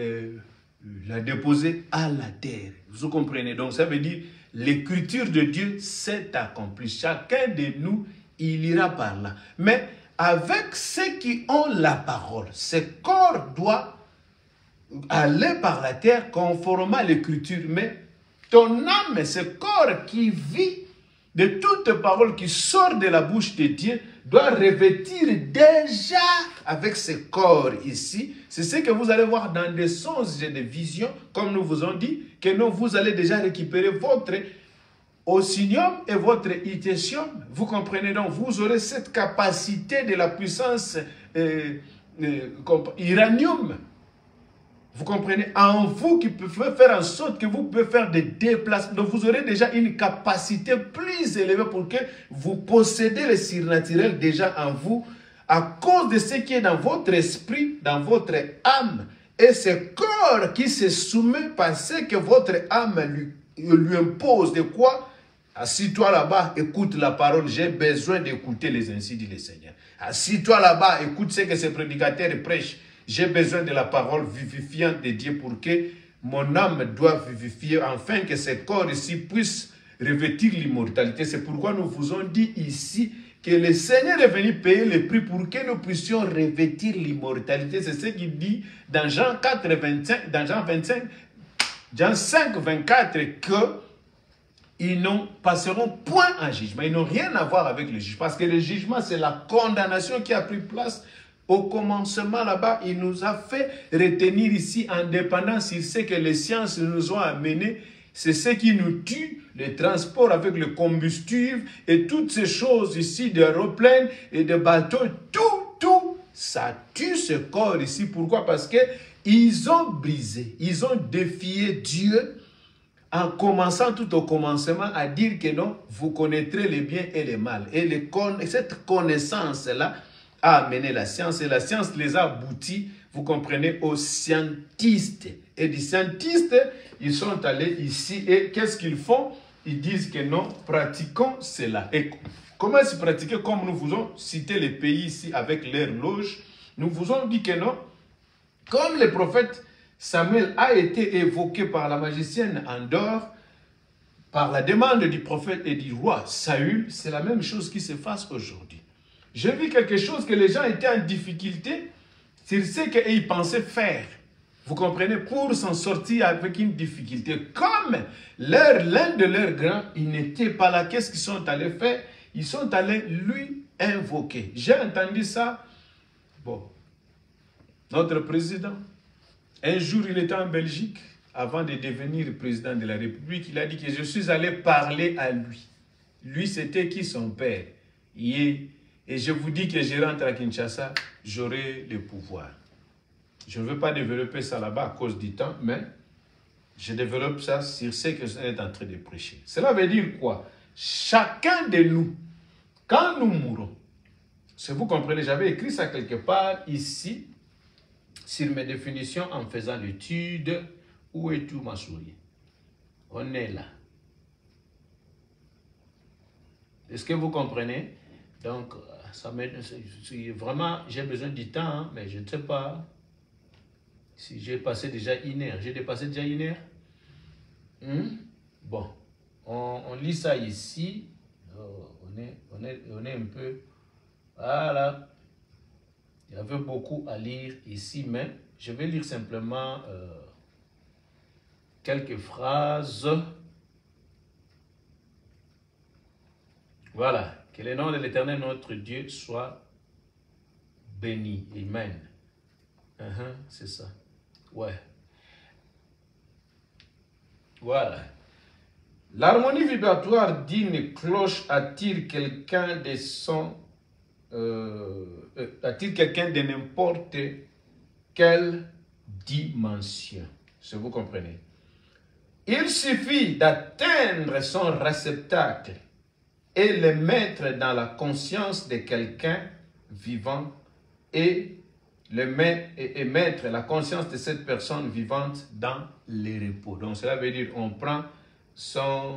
la déposer à la terre. Vous comprenez? Donc ça veut dire l'écriture de Dieu s'est accomplie. Chacun de nous, il ira par là. Mais avec ceux qui ont la parole, ce corps doit aller par la terre conformément à l'écriture. Mais ton âme, ce corps qui vit de toute parole qui sort de la bouche de Dieu, doit revêtir déjà avec ce corps ici. C'est ce que vous allez voir dans des songes et des visions, comme nous vous avons dit, que non, vous allez déjà récupérer votre osinium et votre itécium. Vous comprenez donc, vous aurez cette capacité de la puissance uranium. Vous comprenez? En vous qui peut faire en sorte que vous pouvez faire des déplacements. Donc vous aurez déjà une capacité plus élevée pour que vous possédez le surnaturel déjà en vous à cause de ce qui est dans votre esprit, dans votre âme. Et ce corps qui se soumet parce que votre âme lui impose de quoi? Assis-toi là-bas, écoute la parole. J'ai besoin d'écouter les ainsi dit le Seigneur. Assis-toi là-bas, écoute ce que ce prédicateur prêche. J'ai besoin de la parole vivifiante de Dieu pour que mon âme doit vivifier, afin que ce corps ici puisse revêtir l'immortalité. C'est pourquoi nous vous avons dit ici que le Seigneur est venu payer le prix pour que nous puissions revêtir l'immortalité. C'est ce qu'il dit dans Jean 4, 25, dans Jean 25, Jean 5, 24, que ils n'en passeront point en jugement. Ils n'ont rien à voir avec le jugement. Parce que le jugement, c'est la condamnation qui a pris place. Au commencement, là-bas, il nous a fait retenir ici en dépendance sur ce que les sciences nous ont amené. C'est ce qui nous tue, le transport avec le combustible et toutes ces choses ici, des aéroplanes et des bateaux, tout, ça tue ce corps ici. Pourquoi? Parce qu'ils ont brisé, ils ont défié Dieu en commençant tout au commencement à dire que non, vous connaîtrez le bien et le mal. Et cette connaissance-là a amené la science et la science les a aboutis, vous comprenez, aux scientistes. Et des scientistes, ils sont allés ici et qu'est-ce qu'ils font? Ils disent que non, pratiquons cela. Et comment se pratiquer? Comme nous vous avons cité les pays ici avec leur loge, nous vous avons dit que non, comme le prophète Samuel a été évoqué par la magicienne Andor, par la demande du prophète et du roi Saül, c'est la même chose qui se passe aujourd'hui. J'ai vu quelque chose que les gens étaient en difficulté sur ce qu'ils pensaient faire. Vous comprenez? Pour s'en sortir avec une difficulté. Comme l'un de leurs grands, ils n'étaient pas là. Qu'est-ce qu'ils sont allés faire? Ils sont allés lui invoquer. J'ai entendu ça. Bon. Notre président, un jour, il était en Belgique. Avant de devenir président de la République, il a dit que je suis allé parler à lui. Lui, c'était qui? Son père. Et je vous dis que je rentre à Kinshasa, j'aurai le pouvoir. Je ne veux pas développer ça là-bas à cause du temps, mais je développe ça sur ce que je suis en train de prêcher. Cela veut dire quoi? Chacun de nous, quand nous mourrons, si vous comprenez, j'avais écrit ça quelque part ici, sur mes définitions en faisant l'étude. Où est tout ma souris? On est là. Est-ce que vous comprenez? Donc, ça vraiment, j'ai besoin du temps, hein, mais je ne sais pas si j'ai passé déjà 1 heure. J'ai dépassé déjà 1 heure? Bon, on lit ça ici. On est un peu... Voilà. Il y avait beaucoup à lire ici, mais je vais lire simplement quelques phrases. Voilà. Que le nom de l'Éternel, notre Dieu, soit béni. Amen. C'est ça. Ouais. Voilà. L'harmonie vibratoire d'une cloche attire quelqu'un de son... attire quelqu'un de n'importe quelle dimension. Si vous comprenez. Il suffit d'atteindre son réceptacle et le mettre dans la conscience de quelqu'un vivant et mettre la conscience de cette personne vivante dans le repos. Donc cela veut dire on prend son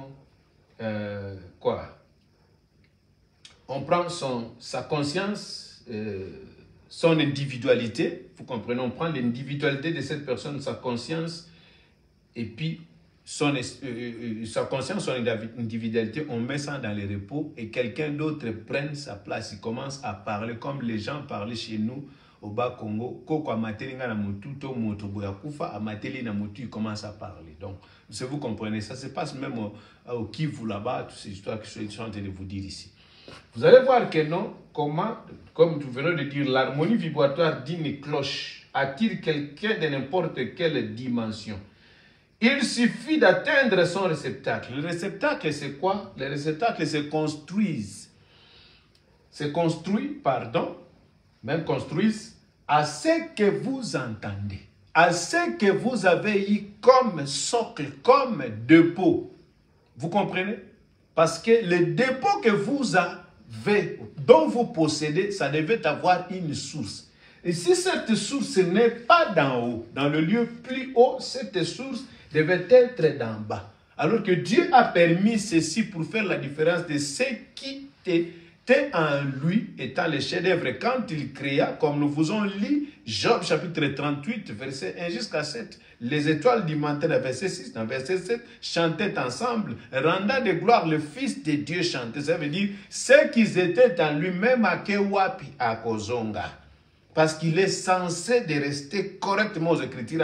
on prend sa conscience, son individualité, vous comprenez, on prend l'individualité de cette personne, sa conscience, et puis sa conscience, son individualité, on met ça dans le repos et quelqu'un d'autre prenne sa place. Il commence à parler comme les gens parlaient chez nous au bas Congo, Koko amateli nga na motu, to moto boya kufa, amateli na motu, il commence à parler. Donc, si vous comprenez, ça se passe même au Kivu là-bas, toutes ces histoires que je suis en train de vous dire ici. Vous allez voir que non, comment, comme nous venons de dire, l'harmonie vibratoire d'une cloche attire quelqu'un de n'importe quelle dimension. Il suffit d'atteindre son réceptacle. Le réceptacle, c'est quoi? Le réceptacle se construisent. Se construit, pardon, même construisent à ce que vous entendez, à ce que vous avez eu comme socle, comme dépôt. Vous comprenez? Parce que le dépôt que vous avez, dont vous possédez, ça devait avoir une source. Et si cette source n'est pas d'en haut, dans le lieu plus haut, cette source devait être d'en bas. Alors que Dieu a permis ceci pour faire la différence de ce qui était en lui, étant le chef-d'œuvre quand il créa, comme nous vous avons lu, Job chapitre 38, verset 1 jusqu'à 7. Les étoiles du matin, dans verset 6, dans verset 7, chantaient ensemble, rendant de gloire le Fils de Dieu chantait. Ça veut dire, ceux qui étaient en lui-même à Kewapi, à Kozonga. Parce qu'il est censé de rester correctement aux Écritures.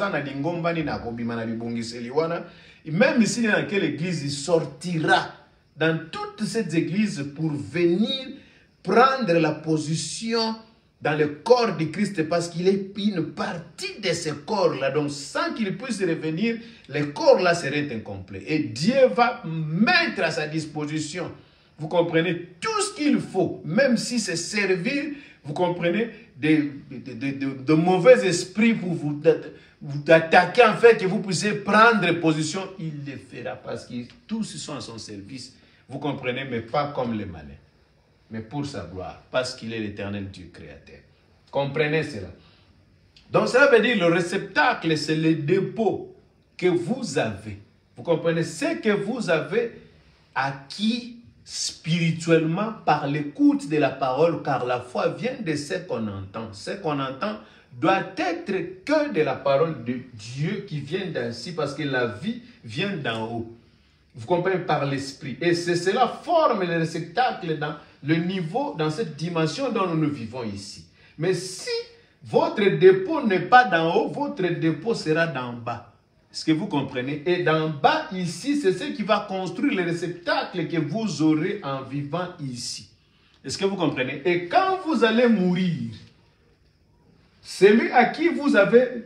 Même ici, dans quelle église, il sortira dans toutes ces églises pour venir prendre la position dans le corps de Christ parce qu'il est une partie de ce corps-là. Donc, sans qu'il puisse revenir, le corps-là serait incomplet. Et Dieu va mettre à sa disposition, vous comprenez, tout ce qu'il faut, même si c'est servir, vous comprenez, de mauvais esprits pour vous attaquer, en fait, que vous puissiez prendre position, il le fera parce que tous sont à son service. Vous comprenez, mais pas comme les malins, mais pour sa gloire, parce qu'il est l'éternel Dieu créateur. Comprenez cela. Donc cela veut dire le réceptacle, c'est le dépôt que vous avez. Vous comprenez, ce que vous avez acquis spirituellement par l'écoute de la parole, car la foi vient de ce qu'on entend. Ce qu'on entend doit être que de la parole de Dieu qui vient d'ainsi, parce que la vie vient d'en haut. Vous comprenez, par l'esprit. Et c'est cela forme le réceptacle dans le niveau, dans cette dimension dont nous vivons ici. Mais si votre dépôt n'est pas d'en haut, votre dépôt sera d'en bas. Est-ce que vous comprenez? Et d'en bas ici, c'est ce qui va construire le réceptacle que vous aurez en vivant ici. Est-ce que vous comprenez? Et quand vous allez mourir, celui à qui vous avez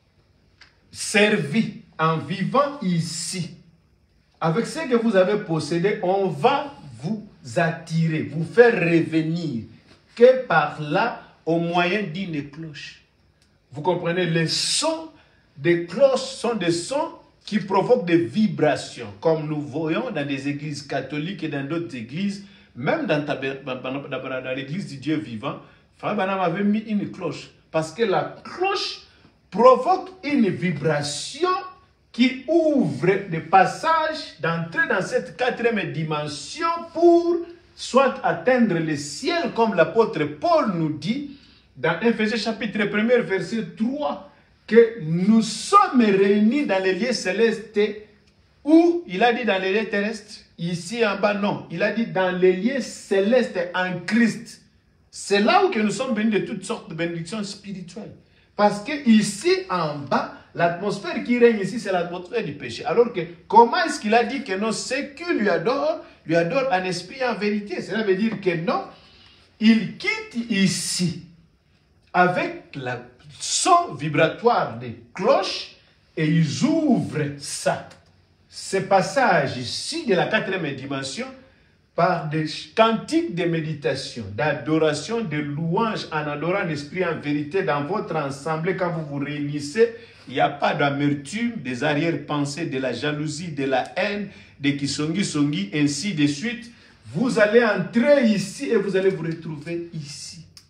servi en vivant ici, avec ce que vous avez possédé, on va vous attirer, vous faire revenir que par là, au moyen d'une cloche. Vous comprenez? Les sons des cloches sont des sons qui provoquent des vibrations, comme nous voyons dans des églises catholiques et dans d'autres églises, même dans l'église du Dieu vivant. Frère Branham avait mis une cloche, parce que la cloche provoque une vibration qui ouvre des passages d'entrer dans cette quatrième dimension pour soit atteindre le ciel, comme l'apôtre Paul nous dit dans Éphésiens chapitre 1, verset 3, que nous sommes réunis dans les lieux célestes, où il a dit dans les lieux terrestres, ici en bas, non, il a dit dans les lieux célestes en Christ. C'est là où que nous sommes bénis de toutes sortes de bénédictions spirituelles. Parce que ici en bas, l'atmosphère qui règne ici, c'est l'atmosphère du péché. Alors que, comment est-ce qu'il a dit que non, ceux qui lui adorent en esprit et en vérité? Cela veut dire que non, il quitte ici avec la son vibratoire des cloches et ils ouvrent ça. Ce passage ici de la quatrième dimension par des cantiques de méditation, d'adoration, de louange en adorant l'esprit en vérité dans votre assemblée. Quand vous vous réunissez, il n'y a pas d'amertume, des arrière-pensées, de la jalousie, de la haine, des kisongi-songi, ainsi de suite. Vous allez entrer ici et vous allez vous retrouver ici.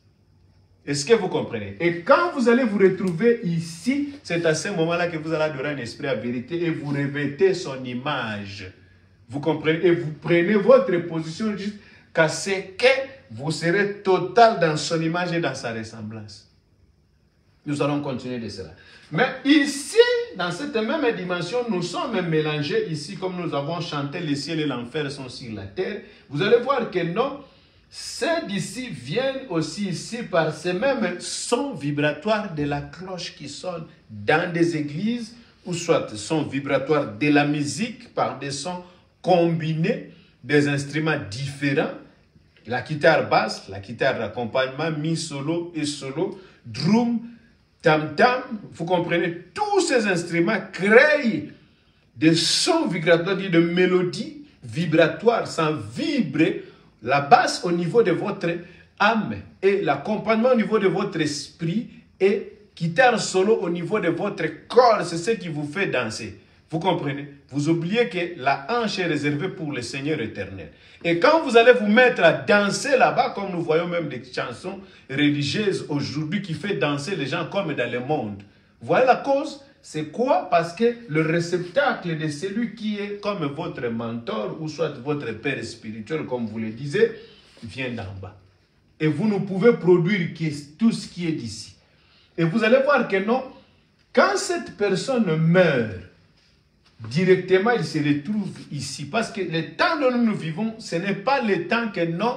Est-ce que vous comprenez? Et quand vous allez vous retrouver ici, c'est à ce moment-là que vous allez adorer un esprit en vérité et vous revêtez son image. Vous comprenez? Et vous prenez votre position jusqu'à ce que vous serez total dans son image et dans sa ressemblance. Nous allons continuer de cela. Mais ici, dans cette même dimension, nous sommes mélangés ici, comme nous avons chanté, les ciels et l'enfer sont sur la terre. Vous allez voir que non, ceux d'ici viennent aussi ici par ces mêmes sons vibratoires de la cloche qui sonne dans des églises, ou soit sons vibratoires de la musique par des sons combinés, des instruments différents, la guitare basse, la guitare d'accompagnement, mi-solo et solo, drum, tam-tam, vous comprenez, tous ces instruments créent des sons vibratoires, de mélodies vibratoires, sans vibrer la basse au niveau de votre âme et l'accompagnement au niveau de votre esprit et guitare solo au niveau de votre corps, c'est ce qui vous fait danser. Vous comprenez? Vous oubliez que la hanche est réservée pour le Seigneur éternel. Et quand vous allez vous mettre à danser là-bas, comme nous voyons même des chansons religieuses aujourd'hui qui fait danser les gens comme dans le monde. Vous voyez la cause? C'est quoi? Parce que le réceptacle de celui qui est comme votre mentor ou soit votre père spirituel, comme vous le disiez, vient d'en bas. Et vous ne pouvez produire tout ce qui est d'ici. Et vous allez voir que non, quand cette personne meurt, directement, il se retrouve ici. Parce que le temps dont nous vivons, ce n'est pas le temps que non,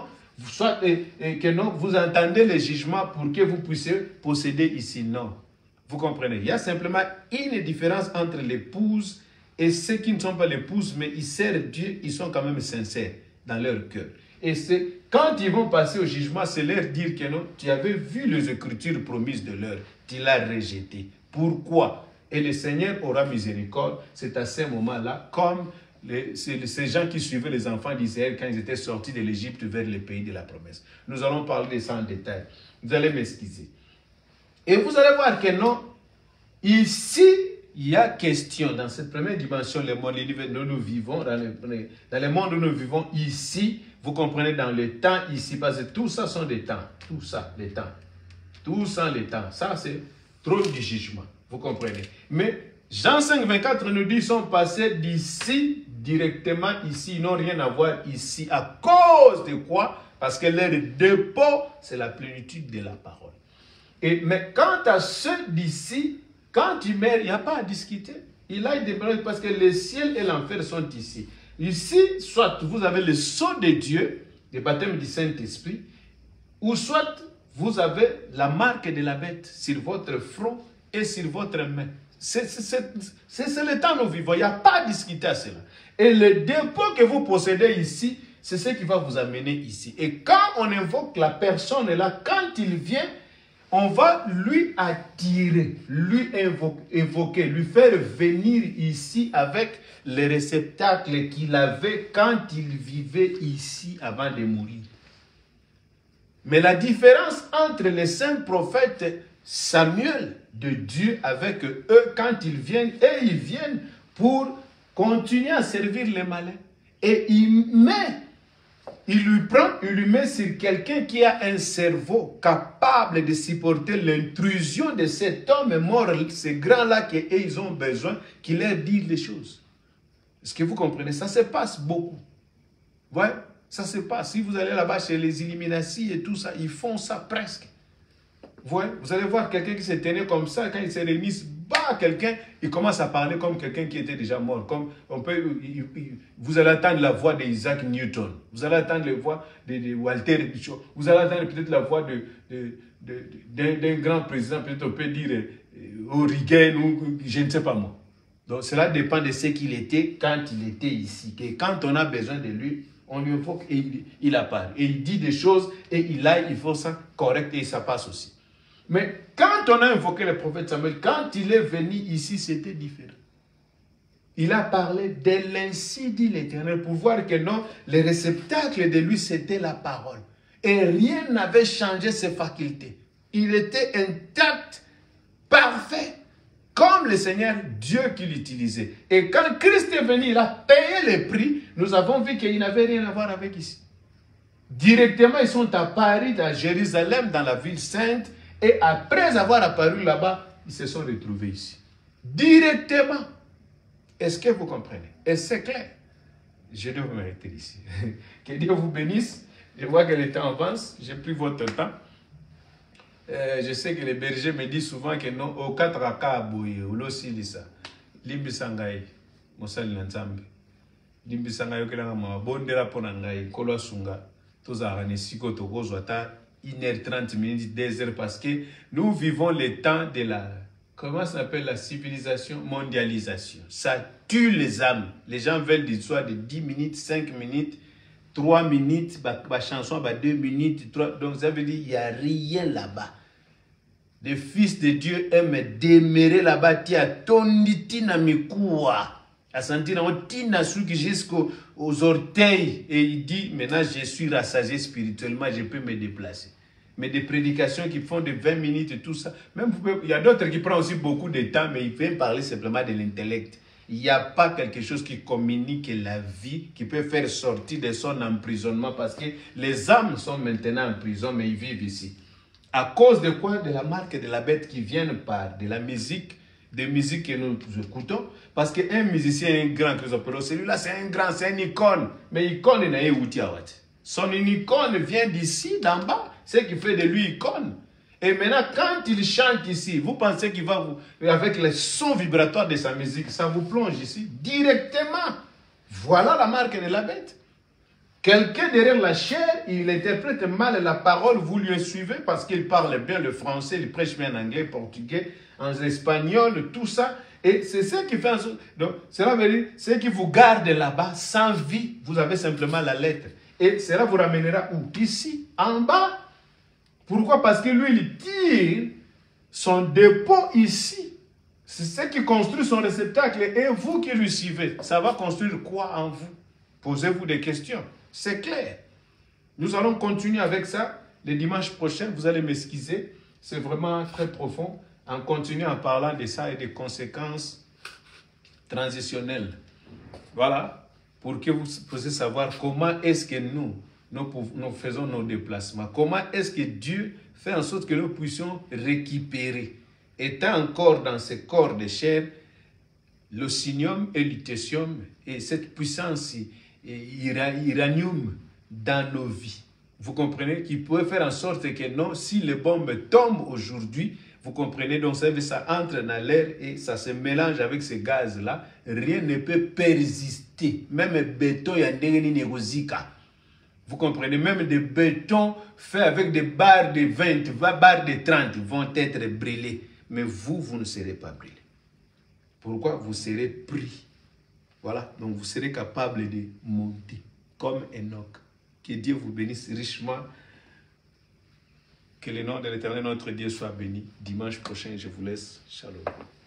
vous entendez le jugement pour que vous puissiez posséder ici. Non. Vous comprenez? Il y a simplement une différence entre l'épouse et ceux qui ne sont pas l'épouse, mais ils servent Dieu, ils sont quand même sincères dans leur cœur. Et c'est quand ils vont passer au jugement, c'est leur dire que non, tu avais vu les écritures promises de l'heure, tu l'as rejeté. Pourquoi? Et le Seigneur aura miséricorde. C'est à ce moment-là, comme ces gens qui suivaient les enfants d'Israël quand ils étaient sortis de l'Égypte vers le pays de la promesse. Nous allons parler de ça en détail. Vous allez m'excuser. Et vous allez voir que non, ici, il y a question, dans cette première dimension, le monde où nous vivons, dans le monde où nous vivons ici, vous comprenez, dans le temps ici, parce que tout ça sont des temps, tout ça, les temps. Tout ça, les temps. Ça, c'est trop du jugement. Vous comprenez? Mais Jean 5, 24 nous dit qu'ils sont passés d'ici directement ici. Ils n'ont rien à voir ici. À cause de quoi? Parce que leur dépôt, c'est la plénitude de la parole. Mais quant à ceux d'ici, quand ils meurent, il n'y a pas à discuter. Il a des problèmes parce que le ciel et l'enfer sont ici. Ici, soit vous avez le sceau de Dieu, le baptême du Saint-Esprit, ou soit vous avez la marque de la bête sur votre front et sur votre main. C'est le temps où nous vivons. Il n'y a pas à discuter à cela. Et le dépôt que vous possédez ici, c'est ce qui va vous amener ici. Et quand on invoque la personne là, quand il vient, on va lui attirer, lui évoquer, lui faire venir ici avec les réceptacles qu'il avait quand il vivait ici avant de mourir. Mais la différence entre les saints prophètes Samuel de Dieu avec eux, quand ils viennent pour continuer à servir les malins. Et il lui met sur quelqu'un qui a un cerveau capable de supporter l'intrusion de cet homme mort, ces grands-là qu'ils ont besoin, qui leur disent les choses. Est-ce que vous comprenez? Ça se passe beaucoup. Ouais, ça se passe. Si vous allez là-bas chez les Illuminati et tout ça, ils font ça presque. Ouais, vous allez voir quelqu'un qui s'est tenu comme ça, quand il se réunissent, bah, quelqu'un, il commence à parler comme quelqu'un qui était déjà mort. Comme vous allez entendre la voix d'Isaac Newton, vous allez entendre la voix de Walter Pichot, vous allez entendre peut-être la voix d'un grand président, peut-être on peut dire Reagan ou je ne sais pas moi. Donc cela dépend de ce qu'il était quand il était ici. Et quand on a besoin de lui, on lui évoque et il apparaît. Et il dit des choses et il faut ça correct et ça passe aussi. Mais quand on a invoqué le prophète Samuel, quand il est venu ici, c'était différent. Il a parlé de l'ainsi dit l'Éternel pour voir que non, le réceptacle de lui, c'était la parole. Et rien n'avait changé ses facultés. Il était intact, parfait, comme le Seigneur Dieu qui l'utilisait. Et quand Christ est venu, il a payé le prix, nous avons vu qu'il n'avait rien à voir avec ici. Directement, ils sont apparus à Jérusalem, dans la ville sainte, et après avoir apparu là-bas, ils se sont retrouvés ici. Directement. Est-ce que vous comprenez? Et c'est clair. Je dois m'arrêter ici. Que Dieu vous bénisse. Je vois que le temps avance. J'ai pris votre temps. Je sais que les bergers me disent souvent que non, au 4 raka aboye, ou l'ossi lisa. Limbisangai, mosali nanzambe. Limbisangai okelanga ma bondera ponangai, kolwa sunga. tous à 1h30 minutes, 2h, parce que nous vivons le temps de la, comment ça s'appelle, la civilisation, mondialisation. Ça tue les âmes. Les gens veulent des histoires de 10 minutes, 5 minutes, 3 minutes, ma chanson, 2 minutes, 3. Donc ça veut dire qu'il n'y a rien là-bas. Le Fils de Dieu aime demeurer là-bas, tia tonditina mikoua. À sentir un tina jusqu'aux orteils. Et il dit, maintenant je suis rassasié spirituellement, je peux me déplacer. Mais des prédications qui font de 20 minutes et tout ça. Même il y a d'autres qui prennent aussi beaucoup de temps, mais ils viennent parler simplement de l'intellect. Il n'y a pas quelque chose qui communique la vie, qui peut faire sortir de son emprisonnement, parce que les âmes sont maintenant en prison, mais ils vivent ici. À cause de quoi? De la marque de la bête qui viennent par de la musique, des musiques que nous écoutons. Parce qu'un musicien est un grand chrysopéro, celui-là c'est un grand, c'est une icône. Mais icône il n'a pas outil à watch. Son icône vient d'ici, d'en bas. C'est ce qui fait de lui icône. Et maintenant, quand il chante ici, vous pensez qu'il va vous, avec les sons vibratoires de sa musique, ça vous plonge ici directement. Voilà la marque de la bête. Quelqu'un derrière la chair, il interprète mal la parole, vous lui suivez parce qu'il parle bien le français, il prêche bien en anglais, portugais, en espagnol, tout ça. Et c'est ce qui fait en sorte. Donc, cela veut dire, c'est qui vous garde là-bas sans vie. Vous avez simplement la lettre. Et cela vous ramènera où? Ici, en bas. Pourquoi? Parce que lui, il tire son dépôt ici. C'est ce qui construit son réceptacle. Et vous qui lui suivez, ça va construire quoi en vous? Posez-vous des questions. C'est clair. Nous allons continuer avec ça. Le dimanche prochain, vous allez m'excuser. C'est vraiment très profond. En continuant en parlant de ça et des conséquences transitionnelles. Voilà. Pour que vous puissiez savoir comment est-ce que nous faisons nos déplacements. Comment est-ce que Dieu fait en sorte que nous puissions récupérer, étant encore dans ce corps de chair, l'oxynium et l'utécium et cette puissance iranium dans nos vies. Vous comprenez? Qui peut faire en sorte que non, si les bombes tombent aujourd'hui, vous comprenez, donc ça entre dans l'air et ça se mélange avec ces gaz-là. Rien ne peut persister. Même le béton, il y a des négozika. Vous comprenez, même des bétons faits avec des barres de 20, barres de 30 vont être brûlés. Mais vous ne serez pas brûlés. Pourquoi? Vous serez pris. Voilà, donc vous serez capable de monter comme Enoch. Que Dieu vous bénisse richement. Que le nom de l'Éternel, notre Dieu, soit béni. Dimanche prochain, je vous laisse. Shalom.